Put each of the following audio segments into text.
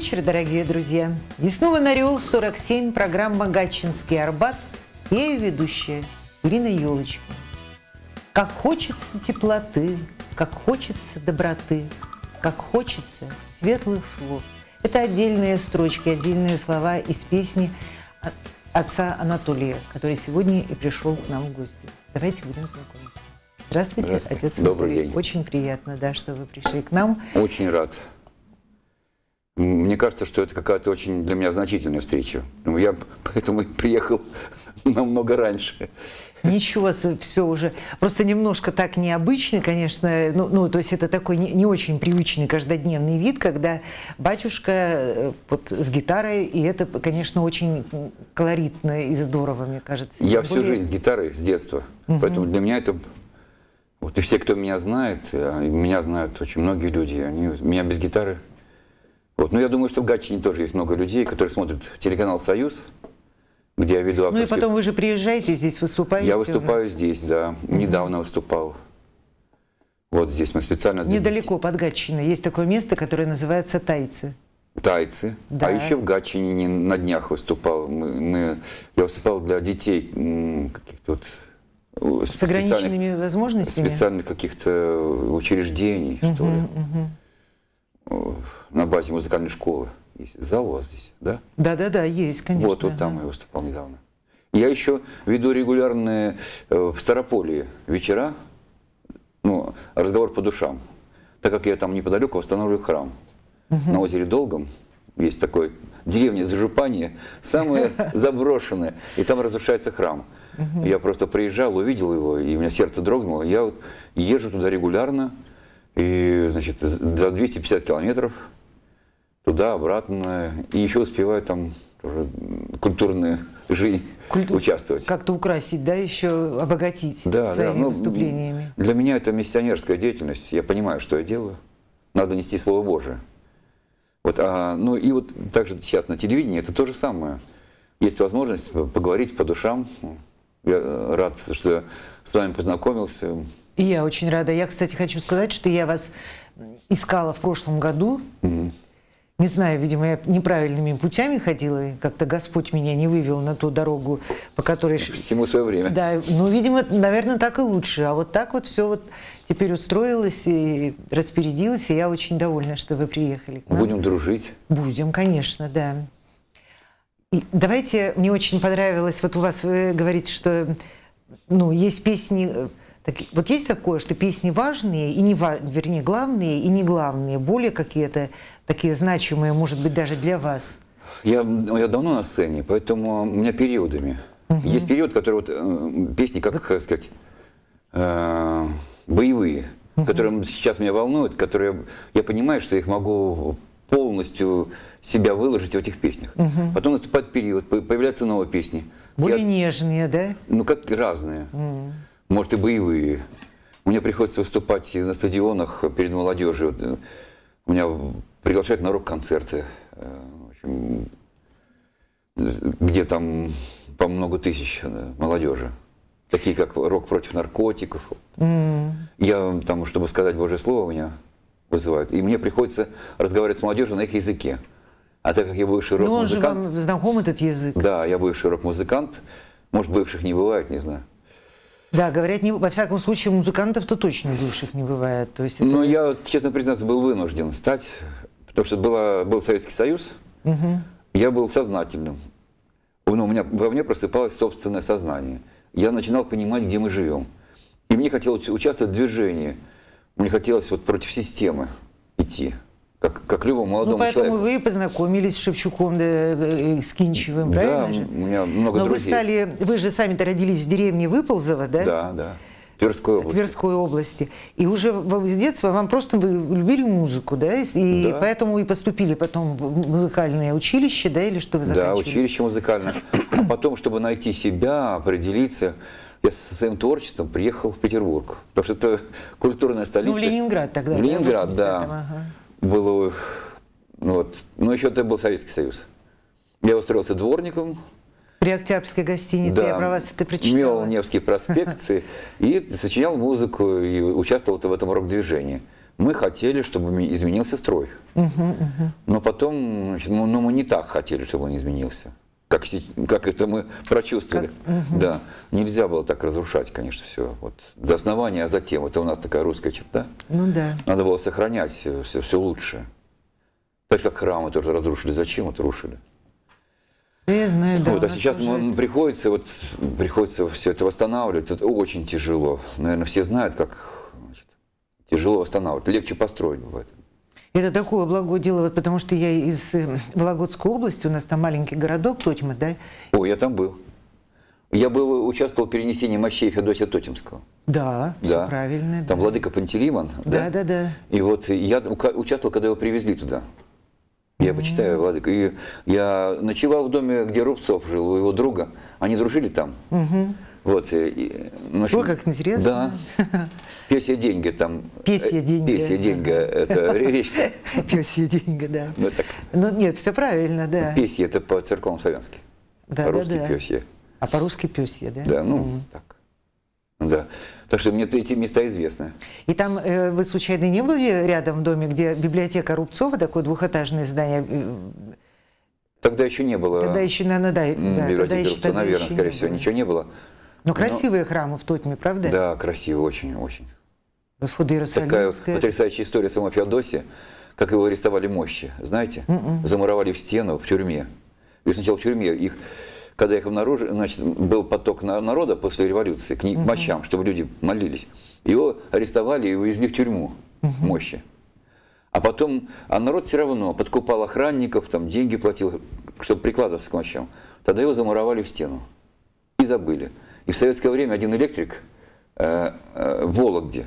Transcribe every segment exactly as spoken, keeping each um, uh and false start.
вечер, дорогие друзья. И снова на Ореол сорок семь, программа «Гатчинский Арбат». Я ее ведущая, Ирина Елочкина. Как хочется теплоты, как хочется доброты, как хочется светлых слов. Это отдельные строчки, отдельные слова из песни отца Анатолия, который сегодня и пришел к нам в гости. Давайте будем знакомиться. Здравствуйте, Здравствуйте. отец Добрый Анатолий. день. Очень приятно, да, что вы пришли к нам. Очень рад. Мне кажется, что это какая-то очень для меня значительная встреча. Я поэтому и приехал намного раньше. Ничего, все уже. Просто немножко так необычно, конечно. Ну, ну то есть это такой не, не очень привычный каждодневный вид, когда батюшка вот с гитарой, и это, конечно, очень колоритно и здорово, мне кажется. Я Тем всю более... жизнь с гитарой, с детства. Угу. Поэтому для меня это... Вот и все, кто меня знает, меня знают очень многие люди, они меня без гитары... Вот. Но я думаю, что в Гатчине тоже есть много людей, которые смотрят телеканал «Союз», где я веду авторские... Ну и потом вы же приезжаете, здесь выступаете. Я выступаю здесь, да. Угу. Недавно выступал. Вот здесь мы специально... Недалеко под Гатчиной есть такое место, которое называется Тайцы. Тайцы. Да. А еще в Гатчине на днях выступал. Мы, мы, я выступал для детей каких-то вот... С ограниченными возможностями? Специальных каких-то учреждений, угу, что ли. Угу. На базе музыкальной школы. Есть зал у вас здесь, да? Да-да-да, есть, конечно. Вот, вот там я выступал недавно. Я еще веду регулярные в Старополе вечера, ну, разговор по душам. Так как я там неподалеку восстанавливаю храм. Угу. На озере Долгом есть такой деревня Зажупанье, самая заброшенная, и там разрушается храм. Угу. Я просто приезжал, увидел его, и у меня сердце дрогнуло. Я вот езжу туда регулярно, и, значит, за двести пятьдесят километров туда, обратно, и еще успеваю там тоже культурную жизнь Культур... участвовать. Как-то украсить, да, еще обогатить да, своими да. Ну, выступлениями. Для меня это миссионерская деятельность, я понимаю, что я делаю. Надо нести Слово Божие. Вот, а, ну и вот также сейчас на телевидении это то же самое. Есть возможность поговорить по душам. Я рад, что я с вами познакомился. И я очень рада. Я, кстати, хочу сказать, что я вас искала в прошлом году. Mm-hmm. Не знаю, видимо, я неправильными путями ходила, и как-то Господь меня не вывел на ту дорогу, по которой... Всему свое время. Да, ну, видимо, наверное, так и лучше. А вот так вот все вот теперь устроилось и распорядилось, и я очень довольна, что вы приехали к нам. Будем дружить. Будем, конечно, да. И давайте, мне очень понравилось, вот у вас вы говорите, что, ну, есть песни... Так, вот есть такое, что песни важные, и не вернее, главные и не главные, более какие-то такие значимые, может быть, даже для вас? Я, я давно на сцене, поэтому у меня периодами. Угу. Есть период, который вот э, песни, как, как сказать, э, боевые, угу. которые сейчас меня волнуют, которые я понимаю, что я их могу полностью себя выложить в этих песнях. Угу. Потом наступает период, появляются новые песни. Более я, нежные, да? Ну, как разные. Угу. Может, и боевые. Мне приходится выступать на стадионах перед молодежью. У меня приглашают на рок-концерты, где там по много тысяч молодежи. Такие, как «Рок против наркотиков». Mm. Я там, чтобы сказать Божье Слово, меня вызывают. И мне приходится разговаривать с молодежью на их языке. А так как я бывший рок-музыкант... Ну, он же вам знаком, этот язык. Да, я бывший рок-музыкант. Может, бывших не бывает, не знаю. Да, говорят, не, во всяком случае, музыкантов-то точно бывших не бывает. То есть это... Ну, я, честно признаться, был вынужден стать, потому что была, был Советский Союз, угу. Я был сознательным. Ну, у меня, во мне просыпалось собственное сознание. Я начинал понимать, где мы живем. И мне хотелось участвовать в движении. Мне хотелось вот против системы идти. Как, как любому молодому человеку. Ну, поэтому человеку. вы познакомились с Шевчуком, да, с Кинчевым, правильно да, же? У меня много Но друзей. вы стали, вы же сами-то родились в деревне Выползово, да? Да, да. Тверской области. Тверской области. И уже с детства вам просто вы любили музыку, да? И да. Поэтому и поступили потом в музыкальное училище, да? Или что вы заканчивали? Да, училище музыкальное. А потом, чтобы найти себя, определиться, я со своим творчеством приехал в Петербург. Потому что это культурная столица. Ну, в Ленинград тогда. В Ленинград, да. Ага. Было, ну, вот, но еще это был Советский Союз. Я устроился дворником. При Октябрьской гостинице, да, я про вас это прочитала. Мел Невский проспект и сочинял музыку, и участвовал в этом рок-движении. мы хотели, чтобы изменился строй. Угу, угу. Но потом, значит, ну, но мы не так хотели, чтобы он изменился. Как, как это мы прочувствовали. Как? Угу. Да. Нельзя было так разрушать, конечно, все. Вот, до основания, а затем. Это у нас такая русская черта. Ну да. Надо было сохранять все, все, все лучше. Так же, как храмы тоже разрушили. Зачем это рушили? Я знаю, да. Вот, а сейчас мы, приходится, вот, приходится все это восстанавливать. Это очень тяжело. Наверное, все знают, как значит, тяжело восстанавливать. Легче построить бывает. Это такое благое дело, вот потому что я из Вологодской области, у нас там маленький городок Тотьма, да? О, я там был. Я был, участвовал в перенесении мощей Феодосия Тотемского. Да, да. Все правильно. Там да. владыка Пантелеймон. Да, да, да, да. И вот я участвовал, когда его привезли туда. Я mm-hmm. почитаю владыка. И я ночевал в доме, где Рубцов жил, у его друга. Они дружили там. Mm-hmm. Вот, и, ну, Ой, как интересно. Да. Песья деньги там. Песья деньги. Песья деньги, это речка. Песья деньги, да. Ну, так. Ну нет, все правильно, да. Песья это по церковно-славянски. Да, по-русски да, да. песья. А по-русски песья, да? Да, ну mm. так. Да. Так что мне эти места известны. И там э, вы случайно не были рядом в доме, где библиотека Рубцова, такое двухэтажное здание? Тогда еще не было. Тогда еще, наверное, да. Библиотеки Рубцова, наверное, скорее всего, было. ничего не было. Но красивые Но... храмы в Тотьме, правда? Да, красивые, очень, очень. Господа Иерусалимская. Такая потрясающая история самого Феодосия, как его арестовали мощи, знаете? Mm-mm. Замуровали в стену в тюрьме. И сначала в тюрьме их, когда их обнаружили, значит, был поток народа после революции к, mm-hmm. мощам, чтобы люди молились. Его арестовали и увезли в тюрьму mm-hmm. мощи. А потом, а народ все равно подкупал охранников, там деньги платил, чтобы прикладываться к мощам. Тогда его замуровали в стену и забыли. И в советское время один электрик э, э, в Вологде,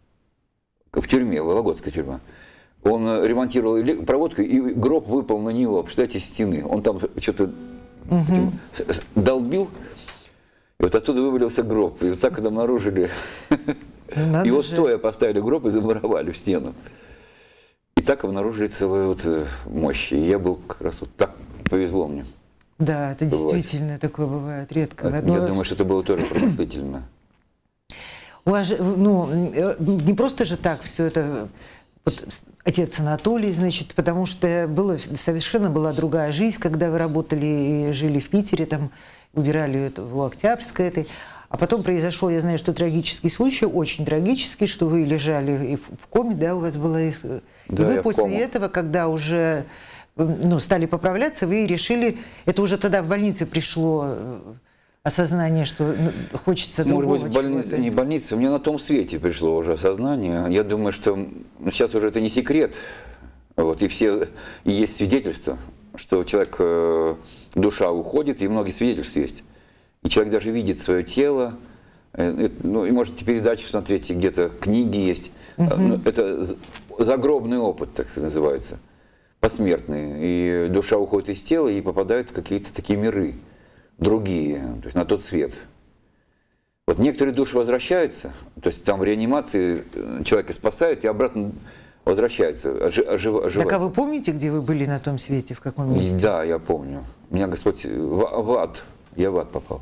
в тюрьме, Вологодская тюрьма, он ремонтировал проводку, и гроб выпал на него, представляете, из стены. Он там что-то угу. долбил, и вот оттуда вывалился гроб. И вот так когда обнаружили, Надо его же. стоя поставили гроб и замуровали в стену. И так обнаружили целую вот мощь. И я был как раз вот так, повезло мне. Да, это бывает. Действительно такое бывает редко. Я Но... думаю, что это было тоже промыслительно. У вас же, ну, не просто же так все это, вот, отец Анатолий, значит, потому что было, совершенно была другая жизнь, когда вы работали и жили в Питере, там, убирали это в Октябрьской этой. А потом произошел, я знаю, что трагический случай, очень трагический, что вы лежали в коме, да, у вас была... И да, вы после этого, когда уже... ну, стали поправляться, вы решили, это уже тогда в больнице пришло осознание, что ну, хочется другого. Может быть, больница, не больница, мне на том свете пришло уже осознание. Я думаю, что ну, сейчас уже это не секрет, вот, и все, и есть свидетельства, что человек, э, душа уходит, и многие свидетельства есть. И человек даже видит свое тело, э, ну, и можете передачи посмотреть, где-то книги есть. Угу. Ну, это загробный опыт, так называется. Посмертные, и душа уходит из тела и попадает в какие-то такие миры, другие, то есть на тот свет. Вот некоторые души возвращаются, то есть там в реанимации человека спасают и обратно возвращаются, оживаются. Так а вы помните, где вы были на том свете, в каком месте? Да, я помню. Меня Господь в, в ад, я в ад попал.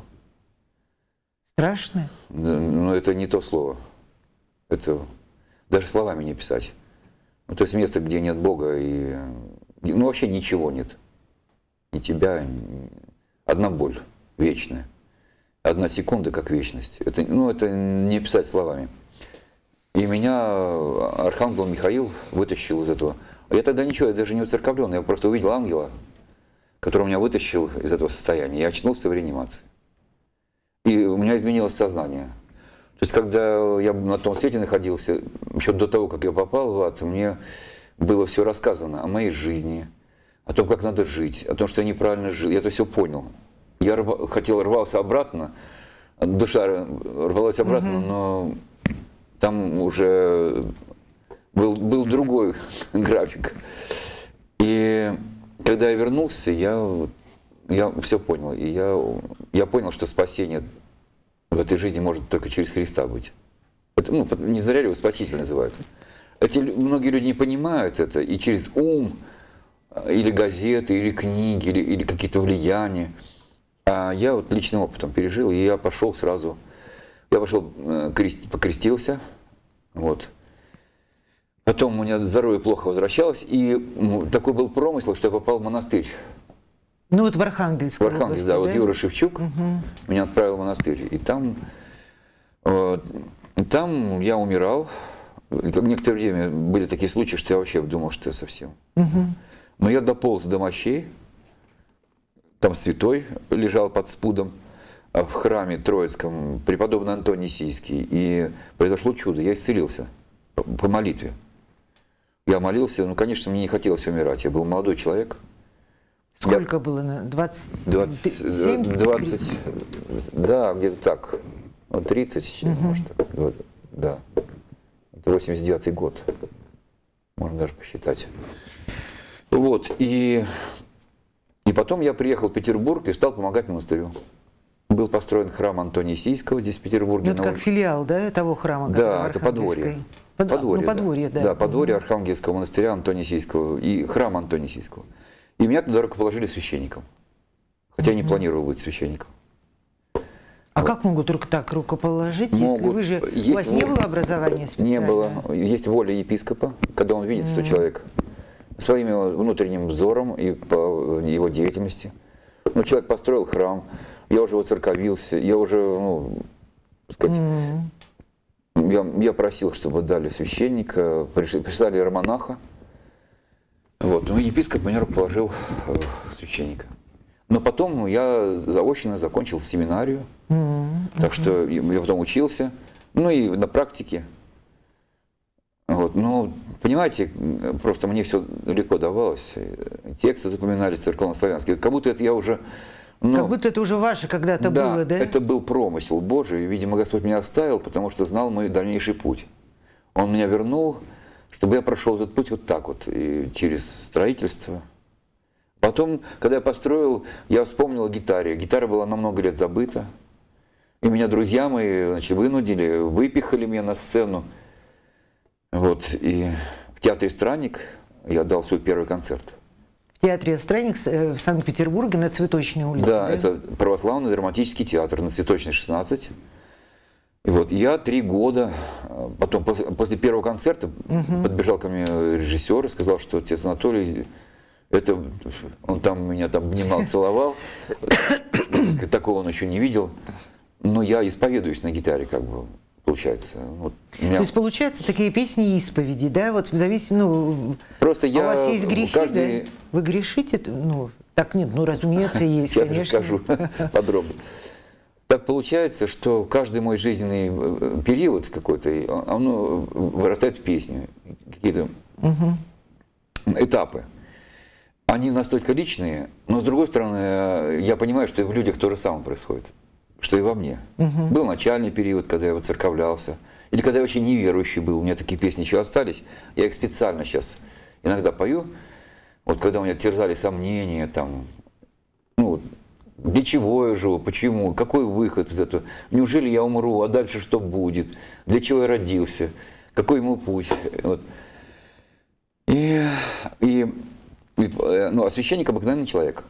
Страшно? Но это не то слово, это даже словами не писать. Ну, то есть место, где нет Бога, и ну, вообще ничего нет. Ни тебя, ни... одна боль вечная. Одна секунда, как вечность. Это, ну, это не писать словами. И меня архангел Михаил вытащил из этого. Я тогда ничего, я даже не уцерковлен, я просто увидел ангела, который меня вытащил из этого состояния. Я очнулся в реанимации. И у меня изменилось сознание. То есть, когда я на том свете находился, еще до того, как я попал в ад, мне было все рассказано о моей жизни, о том, как надо жить, о том, что я неправильно жил. Я это все понял. Я рв... хотел, рвался обратно, душа рвалась обратно, угу. но там уже был, был другой график. И когда я вернулся, я, я все понял. И я, я понял, что спасение в этой жизни может только через Христа быть. Ну, не зря его Спаситель называют. Эти, многие люди не понимают это, и через ум, или газеты, или книги, или, или какие-то влияния. А я вот личным опытом пережил, и я пошел сразу, я пошел, крест, покрестился, вот. Потом у меня здоровье плохо возвращалось, и такой был промысел, что я попал в монастырь. Ну вот в Архангельск. В Архангельск, да, да, вот Юра Шевчук угу. меня отправил в монастырь. И там, вот, там я умирал. Некоторое время были такие случаи, что я вообще думал, что я совсем. Угу. Но я дополз до мощей. Там святой лежал под спудом в храме Троицком, преподобный Антоний Сийский. И произошло чудо, я исцелился по молитве. Я молился, ну, конечно, мне не хотелось умирать. Я был молодой человек. Сколько я... было? двадцать, двадцать, двадцать, да, где-то так. Ну, тридцать, угу. может, да. Это восемьдесят девятый год. Можно даже посчитать. Вот, и, и потом я приехал в Петербург и стал помогать монастырю. Был построен храм Антония Сийского здесь, в Петербурге. Ну, это как филиал, да, того храма? Да, это подворье. Под... Подворье, ну, подворье, да. Да, да подворье Архангельского монастыря Антония Сийского и храм Антония Сийского. И меня туда рукоположили священником. Хотя я не планировал быть священником. А вот. Как могут только так рукоположить, могут. Если вы же... Есть у вас воля... не было образования специального? Не было. Есть воля епископа, когда он видит, mm. что человек своим внутренним взором и по его деятельности. Ну, человек построил храм, я уже воцерковился, я уже, ну, так сказать... Mm. Я, я просил, чтобы дали священника, прислали романаха. Вот, ну, епископ меня руководил э, священника. Но потом я заочно закончил семинарию, mm-hmm. так что я потом учился, ну и на практике. Вот, ну, понимаете, просто мне все легко давалось. Тексты запоминались церковнославянские, как будто это я уже... Ну, как будто это уже ваше когда-то да, было, да? Это был промысел Божий. Видимо, Господь меня оставил, потому что знал мой дальнейший путь. Он меня вернул, чтобы я прошел этот путь вот так вот, и через строительство. Потом, когда я построил, я вспомнил о гитаре. Гитара была на много лет забыта. И меня друзья мои, значит, вынудили, выпихали меня на сцену. Вот, и в театре «Странник» я дал свой первый концерт. В театре «Странник» в Санкт-Петербурге на Цветочной улице. Да, да, это православный драматический театр на Цветочной, шестнадцать. И вот я три года, потом после первого концерта угу. подбежал ко мне режиссер и сказал, что отец Анатолий, это, он там меня там обнимал, целовал, такого он еще не видел, но я исповедуюсь на гитаре, как бы. Получается. Вот меня... То есть, получается, такие песни исповеди, да? Вот в зависимости, ну, просто я... у вас есть грехи, каждый... да? Вы грешите? Ну, так нет, ну, разумеется, есть, Сейчас конечно. расскажу подробно. Так получается, что каждый мой жизненный период какой-то, он вырастает в песню, какие-то угу. этапы. Они настолько личные, но, с другой стороны, я понимаю, что и в людях то же самое происходит. Что и во мне. Угу. Был начальный период, когда я воцерковлялся. Или когда я вообще неверующий был. У меня такие песни еще остались. Я их специально сейчас иногда пою. Вот когда у меня терзали сомнения, там, ну, для чего я живу, почему, какой выход из этого, неужели я умру, а дальше что будет, для чего я родился, какой ему путь. Вот. И, и, и, ну, а священник обыкновенный человек.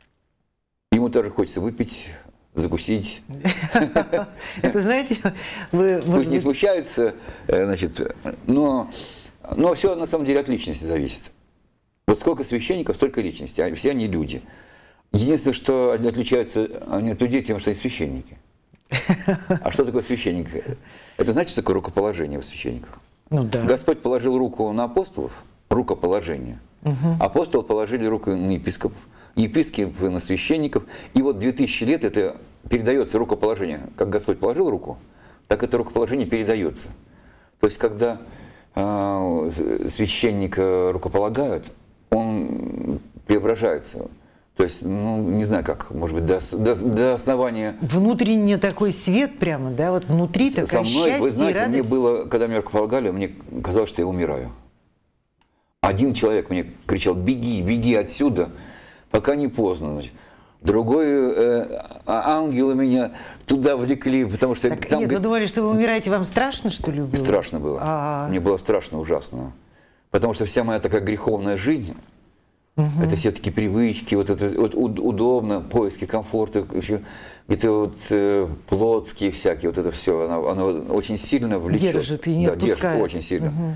Ему тоже хочется выпить, закусить. Это, знаете, вы... Пусть не смущаются, значит, но, но все на самом деле от личности зависит. Вот сколько священников, столько личностей, все они люди. Единственное, что они отличаются они от людей тем, что они священники. А что такое священник? Это значит, что такое рукоположение у священников. Ну, да. Господь положил руку на апостолов, рукоположение. Угу. Апостолы положили руку на епископов, епископы на священников. И вот две тысячи лет это передается рукоположение. Как Господь положил руку, так это рукоположение передается. То есть, когда э, священника рукополагают, он преображается. То есть, ну, не знаю как, может быть, до, до, до основания... Внутренний такой свет прямо, да? Вот внутри такая со мной, счастье, вы знаете, радость. Мне было, когда меня рукополагали, мне казалось, что я умираю. Один человек мне кричал: беги, беги отсюда, пока не поздно. Значит. Другой э, ангелы меня туда влекли, потому что... Так, там, нет, вы думали, что вы умираете, вам страшно, что ли, было? Страшно было. А-а-а. Мне было страшно, ужасно. Потому что вся моя такая греховная жизнь, угу. это все-таки привычки, вот это вот, удобно, поиски комфорта, где-то вот э, плотские всякие, вот это все, оно, оно очень сильно влечет. Держит и не да, отпускает. Держит очень сильно. Угу.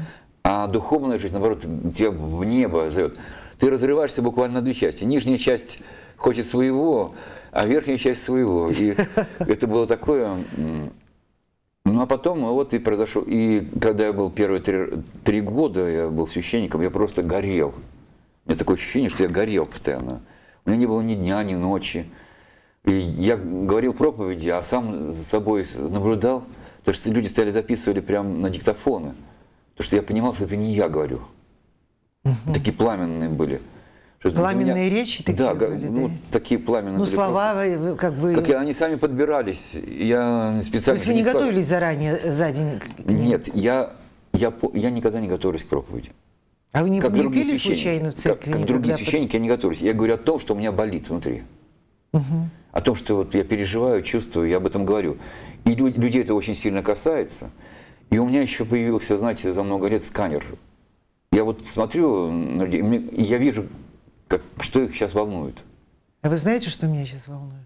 А духовная жизнь, наоборот, тебя в небо зовет. Ты разрываешься буквально на две части. Нижняя часть хочет своего, а верхняя часть своего. И это было такое... Ну, а потом вот и произошло. И когда я был первые три, три года, я был священником, я просто горел. У меня такое ощущение, что я горел постоянно. У меня не было ни дня, ни ночи. И я говорил проповеди, а сам за собой наблюдал. Потому что люди стояли, записывали прямо на диктофоны. Потому что я понимал, что это не я говорю. Угу. Такие пламенные были. Пламенные меня... речи такие да, были, ну, да? такие пламенные. Ну, слова как бы... Как я, они сами подбирались. Я специально... То есть вы не готовились заранее, за день? Нет, я, я, я никогда не готовлюсь к проповеди. А вы не, как не другие пели случайно в церкви? Как, как другие священники, я не готовлюсь. Я говорю о том, что у меня болит внутри. Угу. О том, что вот я переживаю, чувствую, я об этом говорю. И люд, людей это очень сильно касается. И у меня еще появился, знаете, за много лет сканер. Я вот смотрю на людей, и я вижу, как, что их сейчас волнует. А вы знаете, что меня сейчас волнует?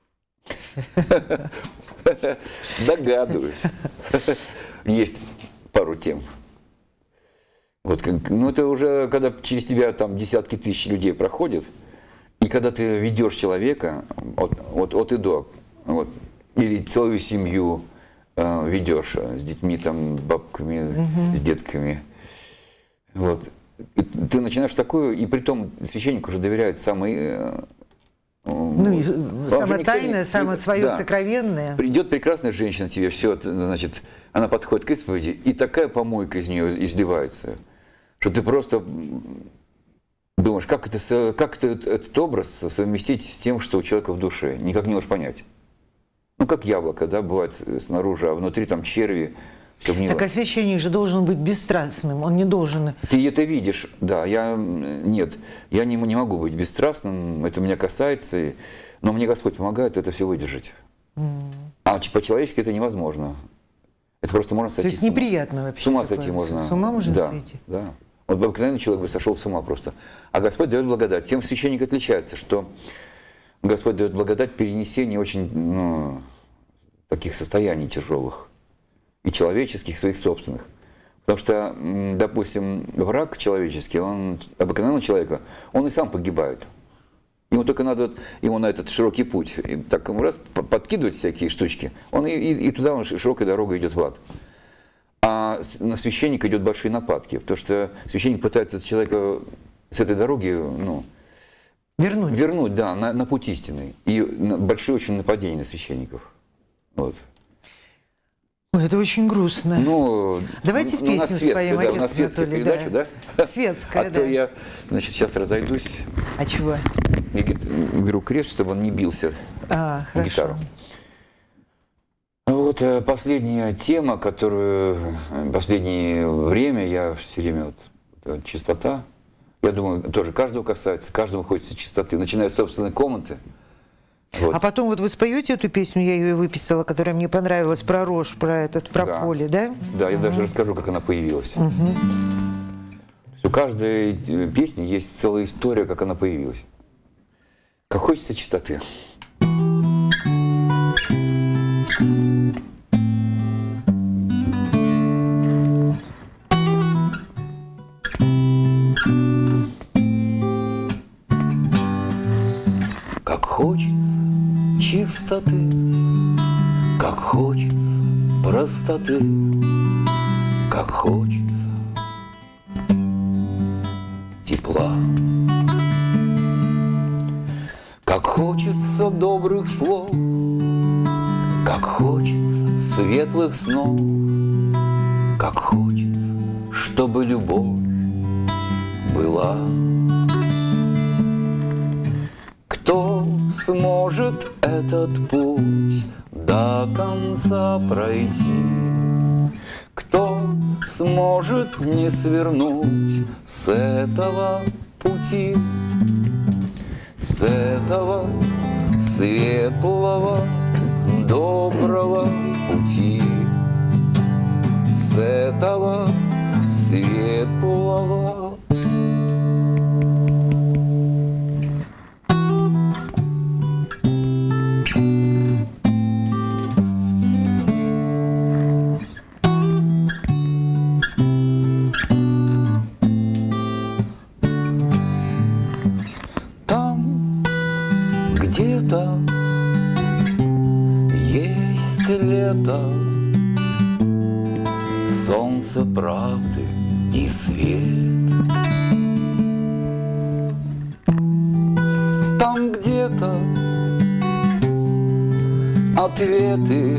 Догадываюсь. Есть пару тем. Вот, ну это уже, когда через тебя там десятки тысяч людей проходят, и когда ты ведешь человека от, от, от и до, вот, или целую семью э, ведешь с детьми, там, бабками, угу. с детками, вот, и ты начинаешь такое, и при том священник уже доверяет самый... Ну, самое тайное, не, самое свое да. сокровенное. Придет прекрасная женщина тебе, все, значит, она подходит к исповеди, и такая помойка из нее изливается, что ты просто думаешь, как, это, как это, этот образ совместить с тем, что у человека в душе, никак не можешь понять. Ну, как яблоко, да, бывает снаружи, а внутри там черви. Так а священник же должен быть бесстрастным, он не должен... Ты это видишь, да, я... Нет, я не, не могу быть бесстрастным, это меня касается, но мне Господь помогает это все выдержать. Mm. А по-человечески это невозможно. Это просто можно сойти. То есть неприятно вообще. С ума сойти можно. С ума можно да, сойти? Да. Вот обыкновенный человек бы сошел с ума просто. А Господь дает благодать. Тем священник отличается, что Господь дает благодать перенесения очень, ну, таких состояний тяжелых. И человеческих, своих собственных. Потому что, допустим, враг человеческий, он, обыкновенного человека, он и сам погибает. Ему только надо ему на этот широкий путь, и так ему раз подкидывать всякие штучки, он и, и, и туда он широкой дорогой идет в ад. А на священника идет большие нападки, потому что священник пытается человека с этой дороги, ну, вернуть, вернуть, да, на, на путь истинный. И большие очень нападения на священников. Вот. Ой, это очень грустно. Ну, давайте ну, песню споем, да, у нас светская Анатолий, передача, да? да? Светская, а да. А то я, значит, сейчас разойдусь. А чего? Я беру крест, чтобы он не бился а, в гитару. Вот последняя тема, которую в последнее время я все время, вот, чистота, я думаю, тоже каждого касается, каждому хочется чистоты, начиная с собственной комнаты. Вот. А потом вот вы споете эту песню, я ее выписала, которая мне понравилась, про рожь, про этот, про да. поле, да? Да, я угу. даже расскажу, как она появилась. Угу. У каждой песни есть целая история, как она появилась. Как хочется чистоты. Как хочется чистоты, как хочется простоты, как хочется тепла, как хочется добрых слов, как хочется светлых снов, как хочется, чтобы любовь была. Кто сможет этот путь до конца пройти? Кто сможет не свернуть с этого пути? С этого светлого, доброго пути? С этого светлого. Есть лето, солнце правды и свет. Там где-то ответы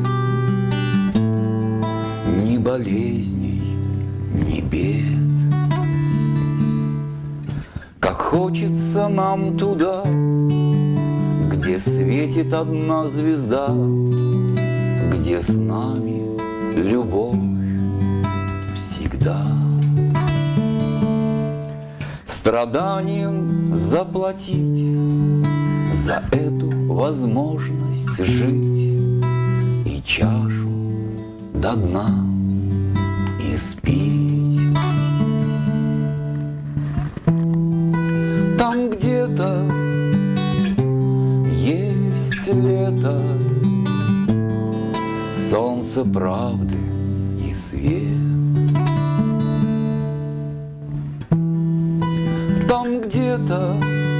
ни болезней, ни бед. Как хочется нам туда, где светит одна звезда, где с нами любовь всегда. Страданием заплатить за эту возможность жить и чашу до дна испить. Там где-то есть лето, солнце правды и свет. Там где-то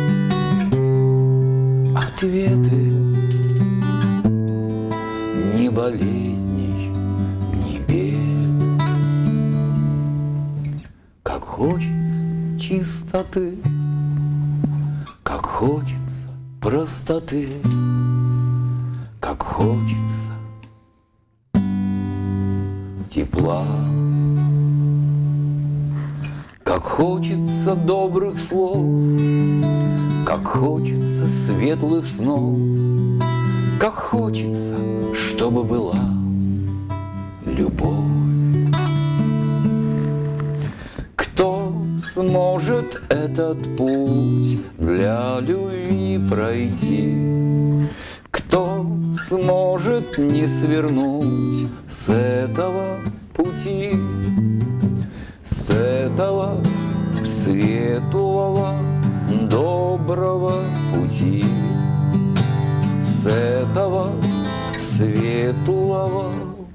ответы ни болезней, ни бед. Как хочется чистоты, как хочется простоты, как хочется тепла, как хочется добрых слов, как хочется светлых снов, как хочется, чтобы была любовь. Кто сможет этот путь для любви пройти? Кто сможет не свернуть с этого пути, с этого светлого, доброго пути, с этого светлого?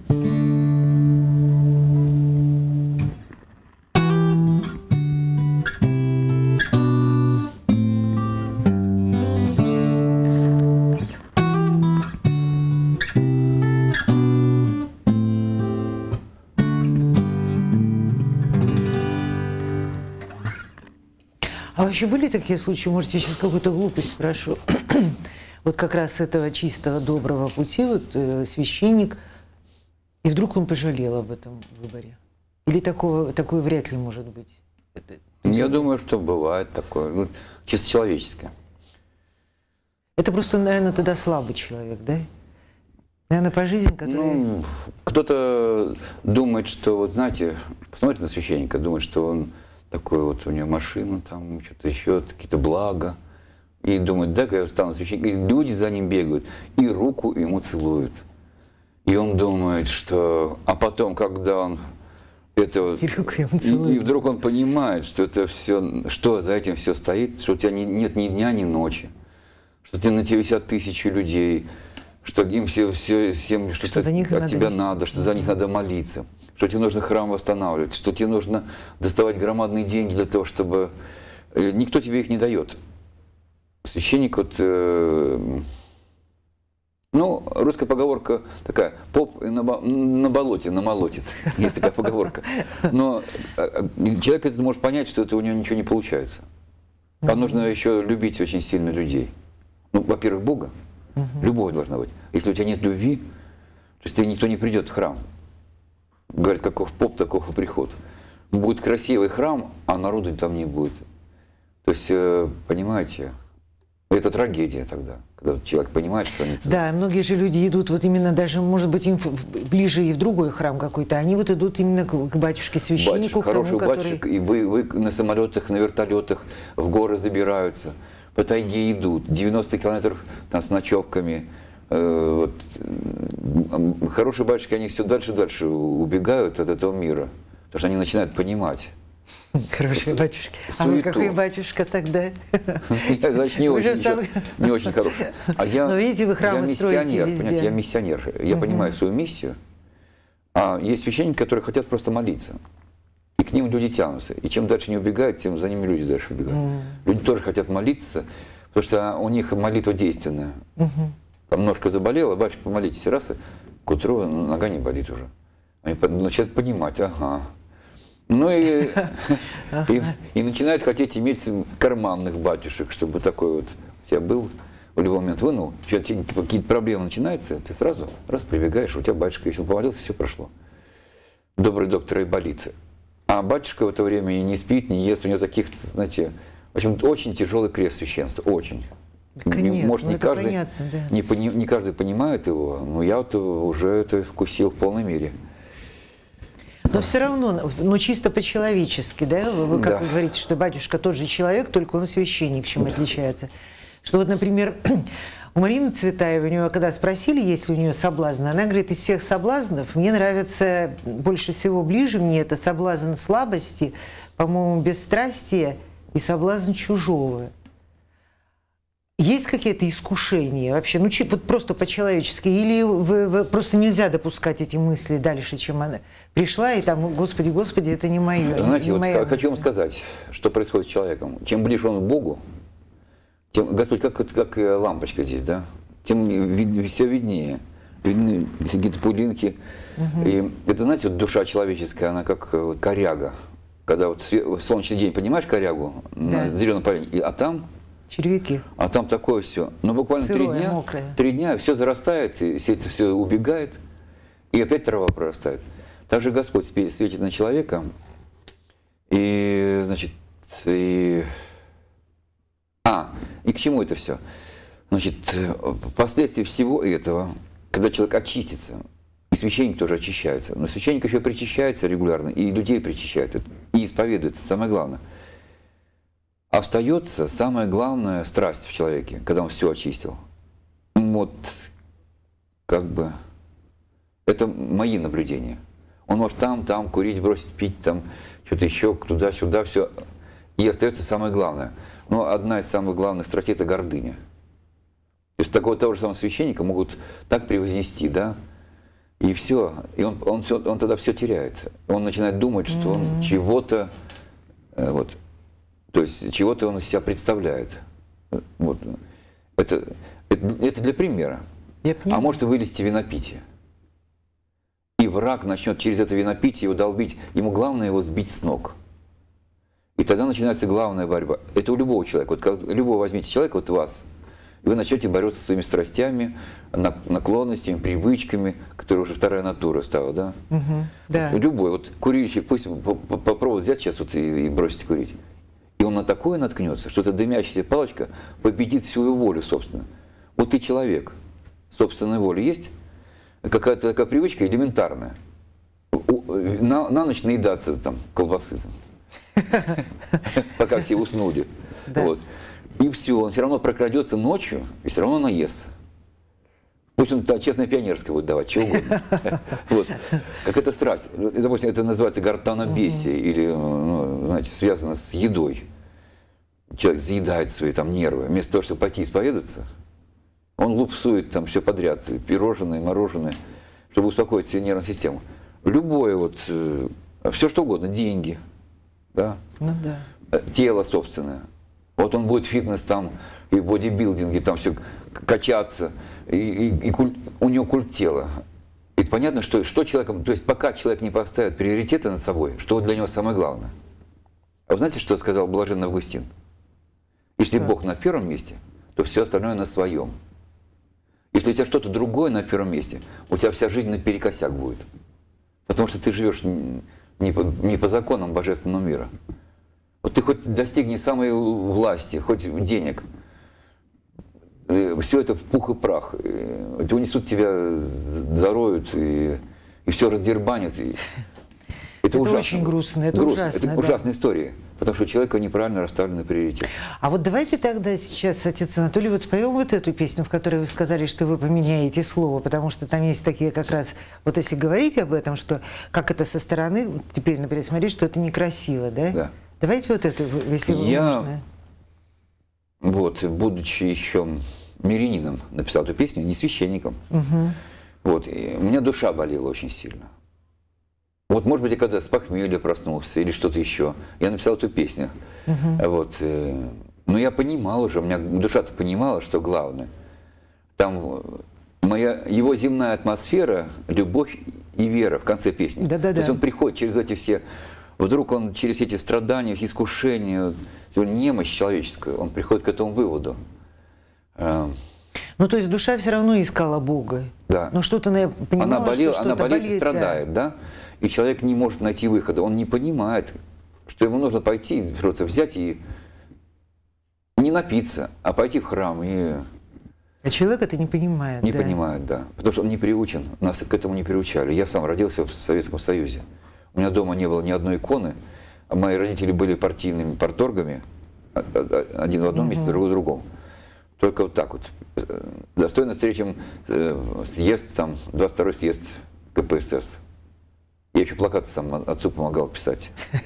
А вообще были такие случаи, может, я сейчас какую-то глупость спрошу, вот как раз с этого чистого доброго пути, вот э, священник, и вдруг он пожалел об этом выборе? Или такого, такое вряд ли может быть? Это, Я это... думаю, что бывает такое, ну, чисто человеческое. Это просто, наверное, тогда слабый человек, да? Наверное, по жизни, который... Ну, кто-то думает, что, вот знаете, посмотрит на священника, думает, что он такой вот, у него машина, там, что-то еще, какие-то блага. И думает, да, я стану священником. И люди за ним бегают, и руку ему целуют. И он думает, что... А потом, когда он это вот... И руку ему и, целуют. и вдруг он понимает, что это все, что за этим все стоит, что у тебя не, нет ни дня, ни ночи, что тебе на тебя висят тысячи людей, что им все, все, всем что-то от надо тебя вести. надо, что за них надо молиться, что тебе нужно храм восстанавливать, что тебе нужно доставать громадные деньги для того, чтобы... Никто тебе их не дает. Священник, вот, э, ну, русская поговорка такая, поп на, на болоте намолотит, есть такая поговорка. Но человек этот может понять, что это у него ничего не получается. А нужно еще любить очень сильно людей. Ну, во-первых, Бога, любовь должна быть. Если у тебя нет любви, то есть никто не придет в храм. Говорят, каков поп, таков и приход. Будет красивый храм, а народу там не будет. То есть, понимаете, это трагедия тогда, когда человек понимает, что они... Да, многие же люди идут вот именно даже, может быть, им ближе и в другой храм какой-то, они вот идут именно к батюшке-священнику, Батюшка, к тому, хороший который... батюшек, и вы, вы на самолетах, на вертолетах в горы забираются, по тайге идут, девяносто километров там, с ночевками. Э, вот. Хорошие батюшки, они все дальше и дальше убегают от этого мира, потому что они начинают понимать. Хорошие батюшки. Суету. А вы какой батюшка тогда? Я, значит, не очень, сам... не очень хороший. А я, но видите, вы храмы я миссионер, везде. понимаете, я миссионер. Я угу. понимаю свою миссию. А есть священники, которые хотят просто молиться. И к ним люди тянутся. И чем дальше они убегают, тем за ними люди дальше убегают. Угу. Люди тоже хотят молиться, потому что у них молитва действенная. Угу. Там ножка заболела, батюшка, помолитесь, раз, и к утру нога не болит уже. Они начинают понимать, ага. Ну и, и, и начинают хотеть иметь карманных батюшек, чтобы такой вот у тебя был, в любой момент вынул, какие-то проблемы начинаются, ты сразу раз прибегаешь, у тебя батюшка, если он помолился, все прошло. Добрый доктор и болится. А батюшка в это время и не спит, не ест, у него таких, знаете, в общем, очень тяжелый крест священства, очень. Не, нет, может, ну не каждый, понятно, да. не, пони, не каждый понимает его, но я вот уже это вкусил в полной мере. Но все равно, ну чисто по-человечески, да, вы как Да. вы говорите, что батюшка тот же человек, только он священник, чем отличается. Что вот, например, у Марины Цветаевой, у нее, когда спросили, есть ли у нее соблазн, она говорит, из всех соблазнов мне нравится, больше всего ближе мне это соблазн слабости, по-моему, бесстрастие и соблазн чужого. Есть какие-то искушения вообще, ну вот просто по-человечески, или вы, вы, просто нельзя допускать эти мысли дальше, чем она пришла, и там, Господи, Господи, это не мое. Знаете, не вот моя хочу вам мысль. сказать, что происходит с человеком. Чем ближе он к Богу, тем, Господь, как, как лампочка здесь, да, тем вид, все виднее, видны какие-то пылинки. Угу. И это, знаете, вот душа человеческая, она как коряга. Когда вот солнечный день, понимаешь корягу, да, на зеленом поле, а там... Червяки. А там такое все. Но буквально Сырое, три дня, мокрое. три дня все зарастает, и все это все убегает, и опять трава прорастает. Также Господь светит на человека, и, значит, и... А, и к чему это все? Значит, последствия всего этого, когда человек очистится, и священник тоже очищается, но священник еще причащается регулярно, и людей причащает, и исповедует, это самое главное. Остается самая главная страсть в человеке, когда он все очистил. Вот, как бы, это мои наблюдения. Он может там, там курить, бросить, пить, там, что-то еще, туда-сюда, все. И остается самое главное. Но одна из самых главных страстей – это гордыня. То есть такого того же самого священника могут так превознести, да, и все. И он, он, все, он тогда все теряет. Он начинает думать, что mm-hmm. он чего-то, вот, то есть чего-то он из себя представляет. Вот. Это, это, это для примера. А может вылезти винопитие. И враг начнет через это винопитие его долбить. Ему главное его сбить с ног. И тогда начинается главная борьба. Это у любого человека. Вот как, любого возьмите человека, вот вас, и вы начнете бороться со своими страстями, наклонностями, привычками, которые уже вторая натура стала, да? Угу, да. Любой, вот курильщик, пусть попробует взять сейчас вот и, и бросить курить. И он на такое наткнется, что эта дымящаяся палочка победит свою волю, собственно. Вот ты человек, собственная воля есть, какая-то такая привычка элементарная. На, на ночь наедаться там колбасы, там, пока все уснули. Вот. И все, он все равно прокрадется ночью, и все равно наестся. Пусть он честно пионерское будет давать, чего угодно. Вот. Как это страсть. Допустим, это называется гортанобесие, или, ну, знаете, связано с едой. Человек заедает свои там нервы. Вместо того, чтобы пойти исповедаться, он лупсует там все подряд, пирожное, мороженое, чтобы успокоить свою нервную систему. Любое вот, все что угодно, деньги, да? Ну, да. Тело собственное. Вот он будет фитнес там, и в бодибилдинге там все качаться, и, и, и культ, у него культ тела. И понятно, что, что человеком, то есть пока человек не поставит приоритеты над собой, что для него самое главное. А вы знаете, что сказал блаженный Августин? Если да. Бог на первом месте, то все остальное на своем. Если у тебя что-то другое на первом месте, у тебя вся жизнь наперекосяк будет. Потому что ты живешь не по, не по законам божественного мира. Вот ты хоть достигни самой власти, хоть денег, все это в пух и прах. И унесут тебя, зароют, и, и все раздербанят. И это это ужасно. Очень грустно. Это грустно. ужасно, Это да. ужасная история, потому что у человека неправильно расставлены приоритеты. А вот давайте тогда сейчас, отец Анатолий, вот споем вот эту песню, в которой вы сказали, что вы поменяете слово, потому что там есть такие как раз, вот если говорить об этом, что как это со стороны, теперь, например, смотреть, что это некрасиво, да? Да. Давайте вот эту, если вы Я, можно. вот, будучи еще мирянином, написал эту песню, не священником. Угу. Вот, и у меня душа болела очень сильно. Вот, может быть, я когда с похмелья проснулся или что-то еще, я написал эту песню. Uh-huh. Вот, э, но я понимал уже, у меня душа-то понимала, что главное. там моя, его земная атмосфера, любовь и вера в конце песни. Да, да, То да. есть он приходит через эти все, вдруг он через эти страдания, искушения, немощь человеческую, он приходит к этому выводу. Ну, то есть душа все равно искала Бога. Да. Но что-то она понимала, она болела, что она болеет, болеет, страдает, да. да, и человек не может найти выхода, он не понимает, что ему нужно пойти, просто взять и не напиться, а пойти в храм и... А человек это не понимает. Не да. понимает, да, потому что он не приучен, нас к этому не приучали. Я сам родился в Советском Союзе, у меня дома не было ни одной иконы, а мои родители были партийными парторгами, один в одном месте, другой в другом. Только вот так вот. Достойно встретим съезд, там, двадцать второй съезд ка пэ эс эс. Я еще плакаты сам отцу помогал писать.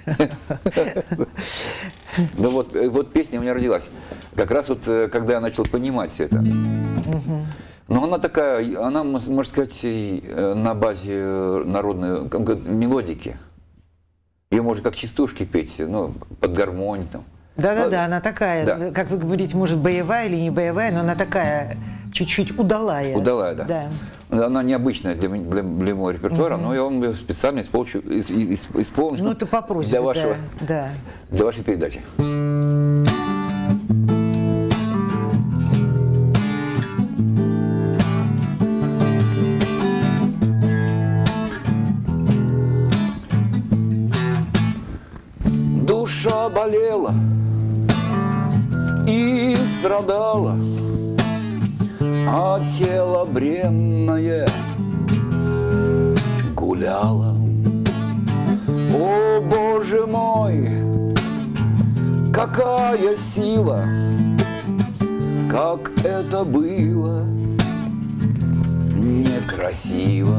Ну вот, вот песня у меня родилась. Как раз вот, когда я начал понимать все это. Но она такая, она, можно сказать, на базе народной мелодики. Ее можно как частушки петь, ну, под гармонь там. Да-да-да, она такая, да. Как вы говорите, может, боевая или не боевая, но она такая чуть-чуть удалая. Удалая, да. да. Она необычная для, для, для моего репертуара, угу. но я вам ее специально исполню, исполню ну, это по просьбе, для, вашего, да, да. для вашей передачи. Душа болела и страдала, а тело бренное гуляло. О, Боже мой, какая сила, как это было некрасиво.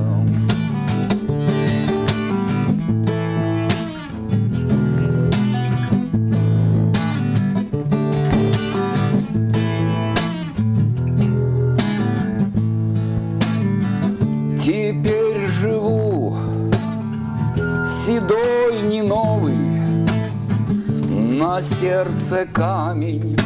Теперь живу седой, не новый, на сердце камень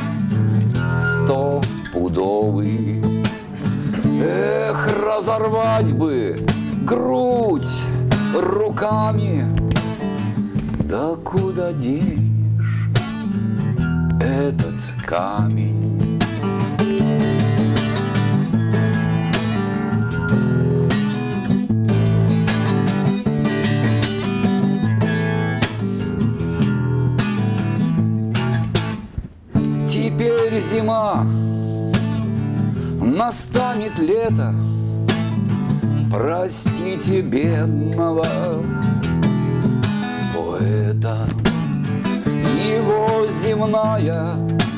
стопудовый. Эх, разорвать бы грудь руками, да куда денешь этот камень? Теперь зима, настанет лето, простите бедного поэта. Его земная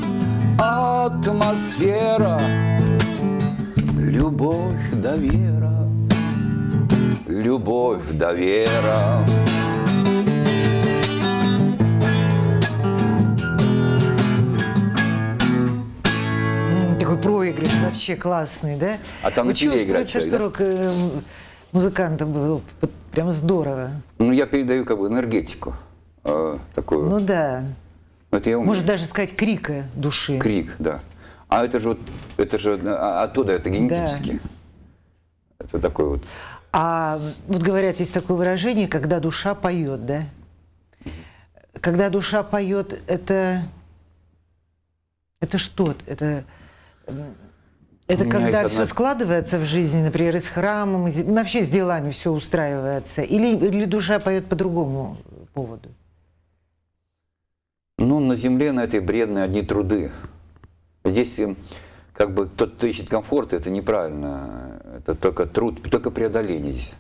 атмосфера, любовь да вера, любовь да вера. Проигрыш вообще классный, да? А там Вы на теле играть чувствуете, что да? Музыкантов был прям здорово. Ну, я передаю как бы энергетику э, такую. Ну да. Это я Можно даже сказать крика души. Крик, да. А это же вот, это же оттуда, это генетически. Да. Это такой вот. А вот говорят, есть такое выражение, когда душа поет, да? Когда душа поет, это, это что? Это Это когда все одна... складывается в жизни, например, и с храмом, и вообще с делами все устраивается? Или, или душа поет по другому поводу? Ну, на земле, на этой бредной одни труды. Здесь как бы тот, кто ищет комфорт, это неправильно. Это только труд, только преодоление здесь.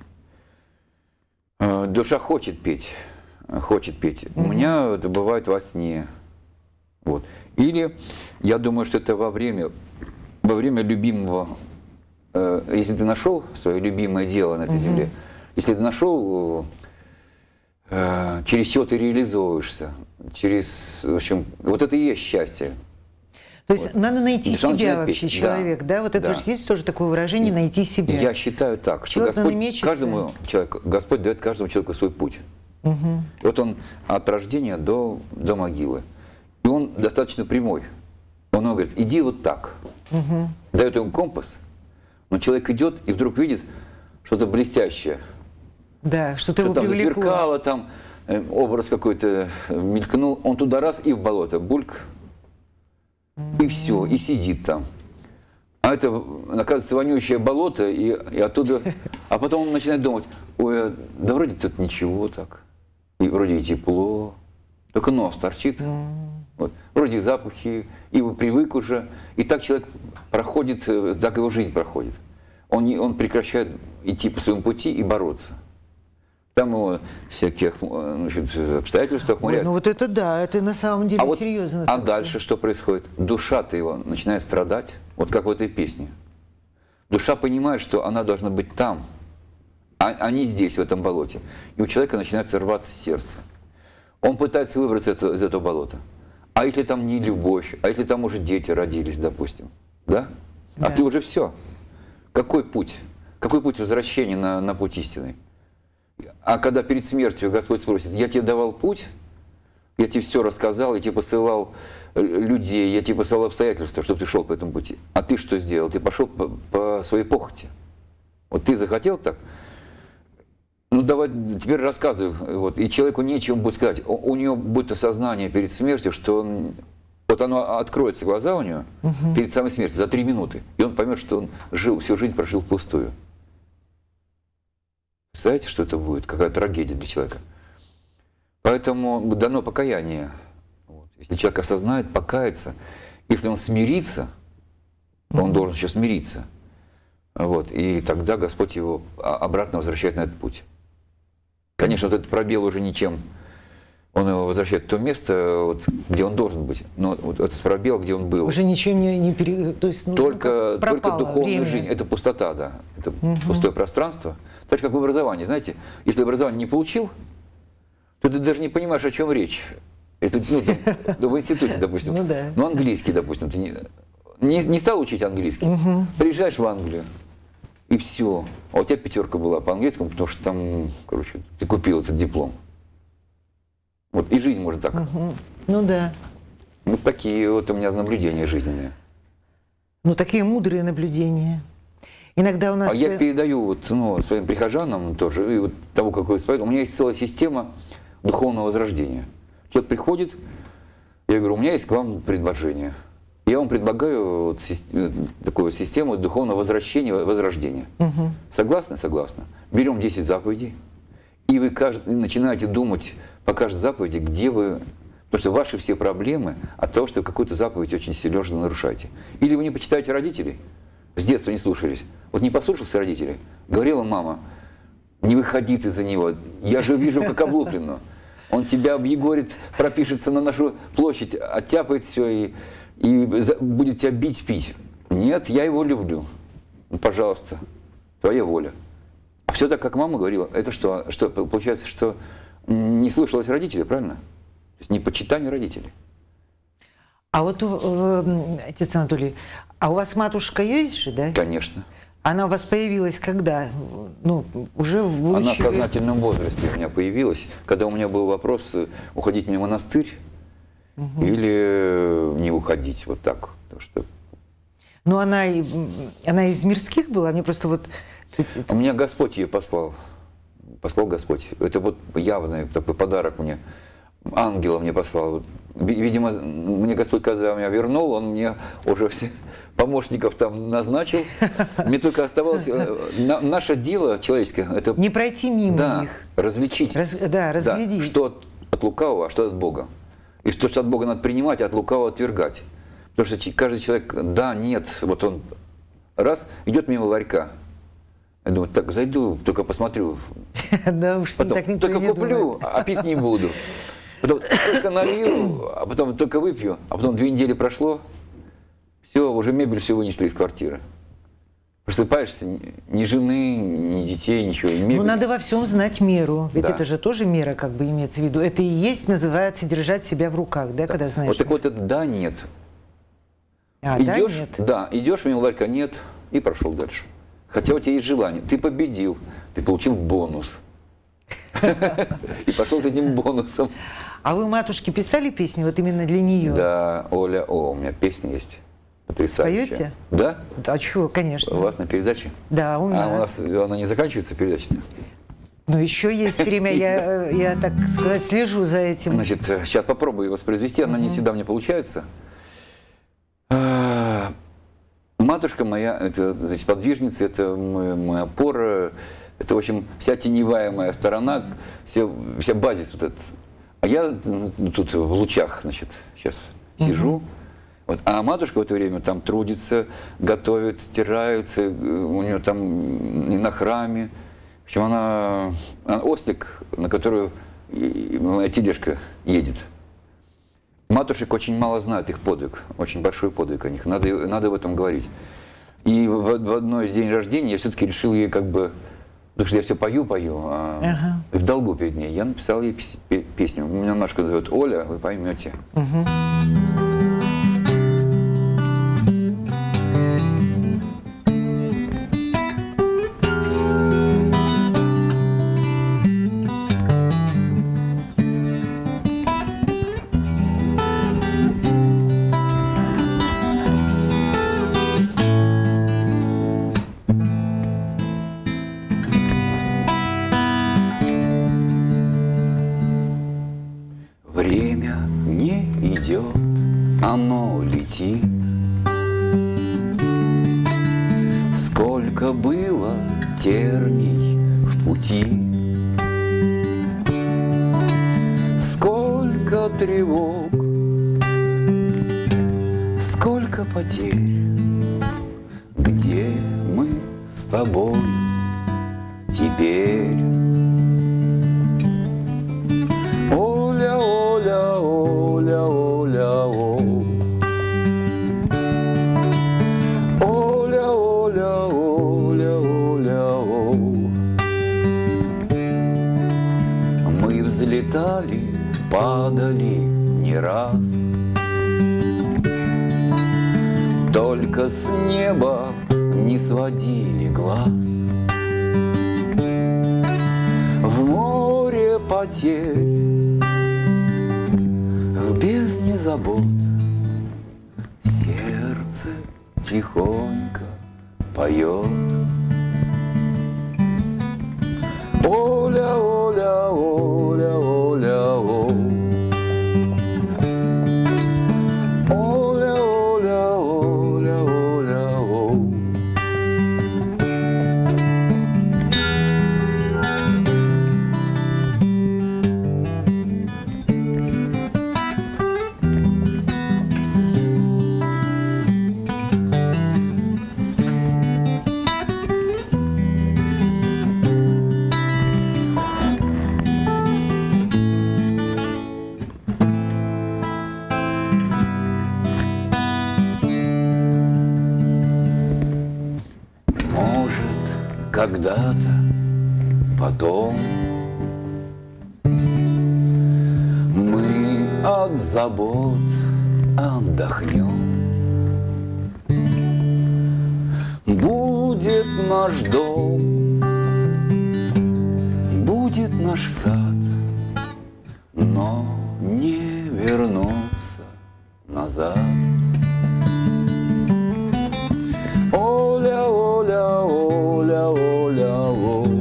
Душа хочет петь, хочет петь. Mm-hmm. У меня это бывает во сне. Вот. Или я думаю, что это во время... Во время любимого, э, если ты нашел свое любимое дело на этой угу. земле, если ты нашел, э, через чего ты реализуешься, через, в общем, вот это и есть счастье. То есть вот. надо найти и себя вообще, петь. человек, да? да? Вот это да. же есть тоже такое выражение «найти себя». Я считаю так, что Господь, каждому человеку, Господь дает каждому человеку свой путь. Угу. Вот он от рождения до, до могилы. И он достаточно прямой. Он ему говорит, иди вот так. Угу. Дает ему компас, Но человек идет и вдруг видит что-то блестящее. Да, что-то его там привлекло. засверкало, там э, образ какой-то мелькнул. Он туда раз и в болото, бульк. И все, и сидит там. А это, оказывается, вонючее болото, и, и оттуда... А потом он начинает думать, ой, да вроде тут ничего так. И вроде и тепло, только нос торчит. Вот. Вроде запахи, и привык уже. И так человек проходит, так его жизнь проходит. Он, не, он прекращает идти по своему пути и бороться. Там его всякие, значит, обстоятельства охмуряют. Ну вот это да, это на самом деле а вот, серьезно. А дальше что происходит? Душа-то его начинает страдать, вот как в этой песне. Душа понимает, что она должна быть там, а, а не здесь, в этом болоте. И у человека начинает рваться сердце. Он пытается выбраться из этого болота. А если там не любовь, а если там уже дети родились, допустим, да? Да. А ты уже все. Какой путь? Какой путь возвращения на, на путь истинный? А когда перед смертью Господь спросит, я тебе давал путь, я тебе все рассказал, я тебе посылал людей, я тебе посылал обстоятельства, чтобы ты шел по этому пути. А ты что сделал? Ты пошел по, по своей похоти. Вот ты захотел так? Ну давай теперь рассказывай. Вот, и человеку нечего будет сказать. У, у него будет осознание перед смертью, что он, вот оно откроется, глаза у него, угу. перед самой смертью, за три минуты. И он поймет, что он жил, всю жизнь прожил впустую. Представляете, что это будет? Какая трагедия для человека. Поэтому дано покаяние. Вот. Если человек осознает, покается, если он смирится, то он должен еще смириться. Вот. И тогда Господь его обратно возвращает на этот путь. Конечно, вот этот пробел уже ничем, он его возвращает в то место, вот, где он должен быть. Но вот этот пробел, где он был. Уже ничем не, не пере... То есть, ну, только, пропало только духовная время. жизнь. Это пустота, да. Это угу. пустое пространство. Так же, как в образовании. Знаете, если образование не получил, то ты даже не понимаешь, о чем речь. Если, ну, там, в институте, допустим. Ну, да. Ну, английский, допустим. Ты не, не, не стал учить английский. Угу. Приезжаешь в Англию, и все. А у тебя пятерка была по английскому, потому что там, короче, ты купил этот диплом. Вот и жизнь может так. Угу. Ну да. Вот такие вот у меня наблюдения жизненные. Ну такие мудрые наблюдения. Иногда у нас... А я передаю вот, ну, своим прихожанам тоже, и вот того, как вы исповедуете. У меня есть целая система духовного возрождения. Человек приходит, я говорю, у меня есть к вам предложение. Я вам предлагаю вот такую систему духовного возвращения, возрождения. Угу. Согласны? Согласны. Берем десять заповедей, и вы кажд... начинаете думать по каждой заповеди, где вы... Потому что ваши все проблемы от того, что вы какую-то заповедь очень серьезно нарушаете. Или вы не почитаете родителей, с детства не слушались. Вот не послушался родителей, говорила мама, не выходи ты за него, я же вижу, как облуплено. Он тебя объегорит, пропишется на нашу площадь, оттяпает все и, и будет тебя бить, пить. Нет, я его люблю. Ну, пожалуйста, твоя воля. А все так, как мама говорила, это что? Что получается, что не слушалась родителей, правильно? То есть не почитание родителей. А вот, отец Анатолий, а у вас матушка есть же, да? Конечно. Она у вас появилась когда? Ну, уже в будущем... Она в сознательном возрасте у меня появилась, когда у меня был вопрос, уходить мне в монастырь угу. или не уходить, вот так. Потому что... Ну, она, она из мирских была? Мне просто вот... У меня Господь ее послал. Послал Господь. Это вот явный такой подарок мне. Ангела мне послал. Видимо, мне Господь, когда меня вернул, Он мне уже все помощников там назначил. Мне только оставалось... На, наше дело человеческое... Это, не пройти мимо да, них. Различить. Раз, да, разглядеть. Да, что от, от лукавого, а что от Бога. И что, что от Бога надо принимать, а от лукавого отвергать. Потому что каждый человек, да, нет, вот он раз, идет мимо ларька. Я думаю, так, зайду, только посмотрю. Да уж, так никто только не куплю, а пить не буду. Потом только налью, а потом только выпью, а потом две недели прошло, все, уже мебель все вынесли из квартиры. Просыпаешься, ни жены, ни детей, ничего, и мебель. Ну, надо во всем знать меру, ведь да. это же тоже мера, как бы имеется в виду. Это и есть, называется, держать себя в руках, да, да. когда знаешь. Вот так вот это да, нет. А, идешь, да, нет? Да, идешь мимо ларька, нет, и прошел дальше. Хотя у тебя есть желание, ты победил, ты получил бонус. И пошел с этим бонусом. А вы матушке писали песни вот именно для нее? Да, Оля, о, у меня песня есть. Потрясающе. Поете? Да? А чего, конечно. У вас на передаче? Да, у нас. А у нас она не заканчивается, передача-то? Но еще есть время, я, я, так сказать, слежу за этим. Значит, сейчас попробую воспроизвести, она не всегда мне получается. Матушка моя, это, значит, подвижница, это моя опора, это, в общем, вся теневая моя сторона, вся, вся базис вот этот. А я ну, тут в лучах, значит, сейчас сижу. Uh-huh. Вот, а матушка в это время там трудится, готовит, стирает, у нее там и на храме. В общем, она, она ослик, на которую моя тележка едет. Матушек очень мало знают их подвиг, очень большой подвиг о них, надо, надо об этом говорить. И в, в одно из день рождения я все-таки решил ей как бы, потому что я все пою, пою, а ага. в долгу перед ней, я написал ей песню. Меня немножко зовут Оля, вы поймете. Угу. Время не идет, оно летит. Сколько было терний в пути, сколько тревог, сколько потерь. Где мы с тобой теперь? Оля, Оля, Оля, Оля, Оля. Оля, Оля, Оля, Оля, Оля. Мы взлетали, падали не раз, только с неба не сводили глаз. В море потерь, в бездне забот, сердце тихонько поет. Оля, Оля, Оля, Оля, Оля. Оля, Оля, Оля, Оля, Оля. Когда-то, потом мы от забот отдохнем. Будет наш дом, будет наш сад, но не вернуться назад. Оля, Оля, Оля, Оля, Оля.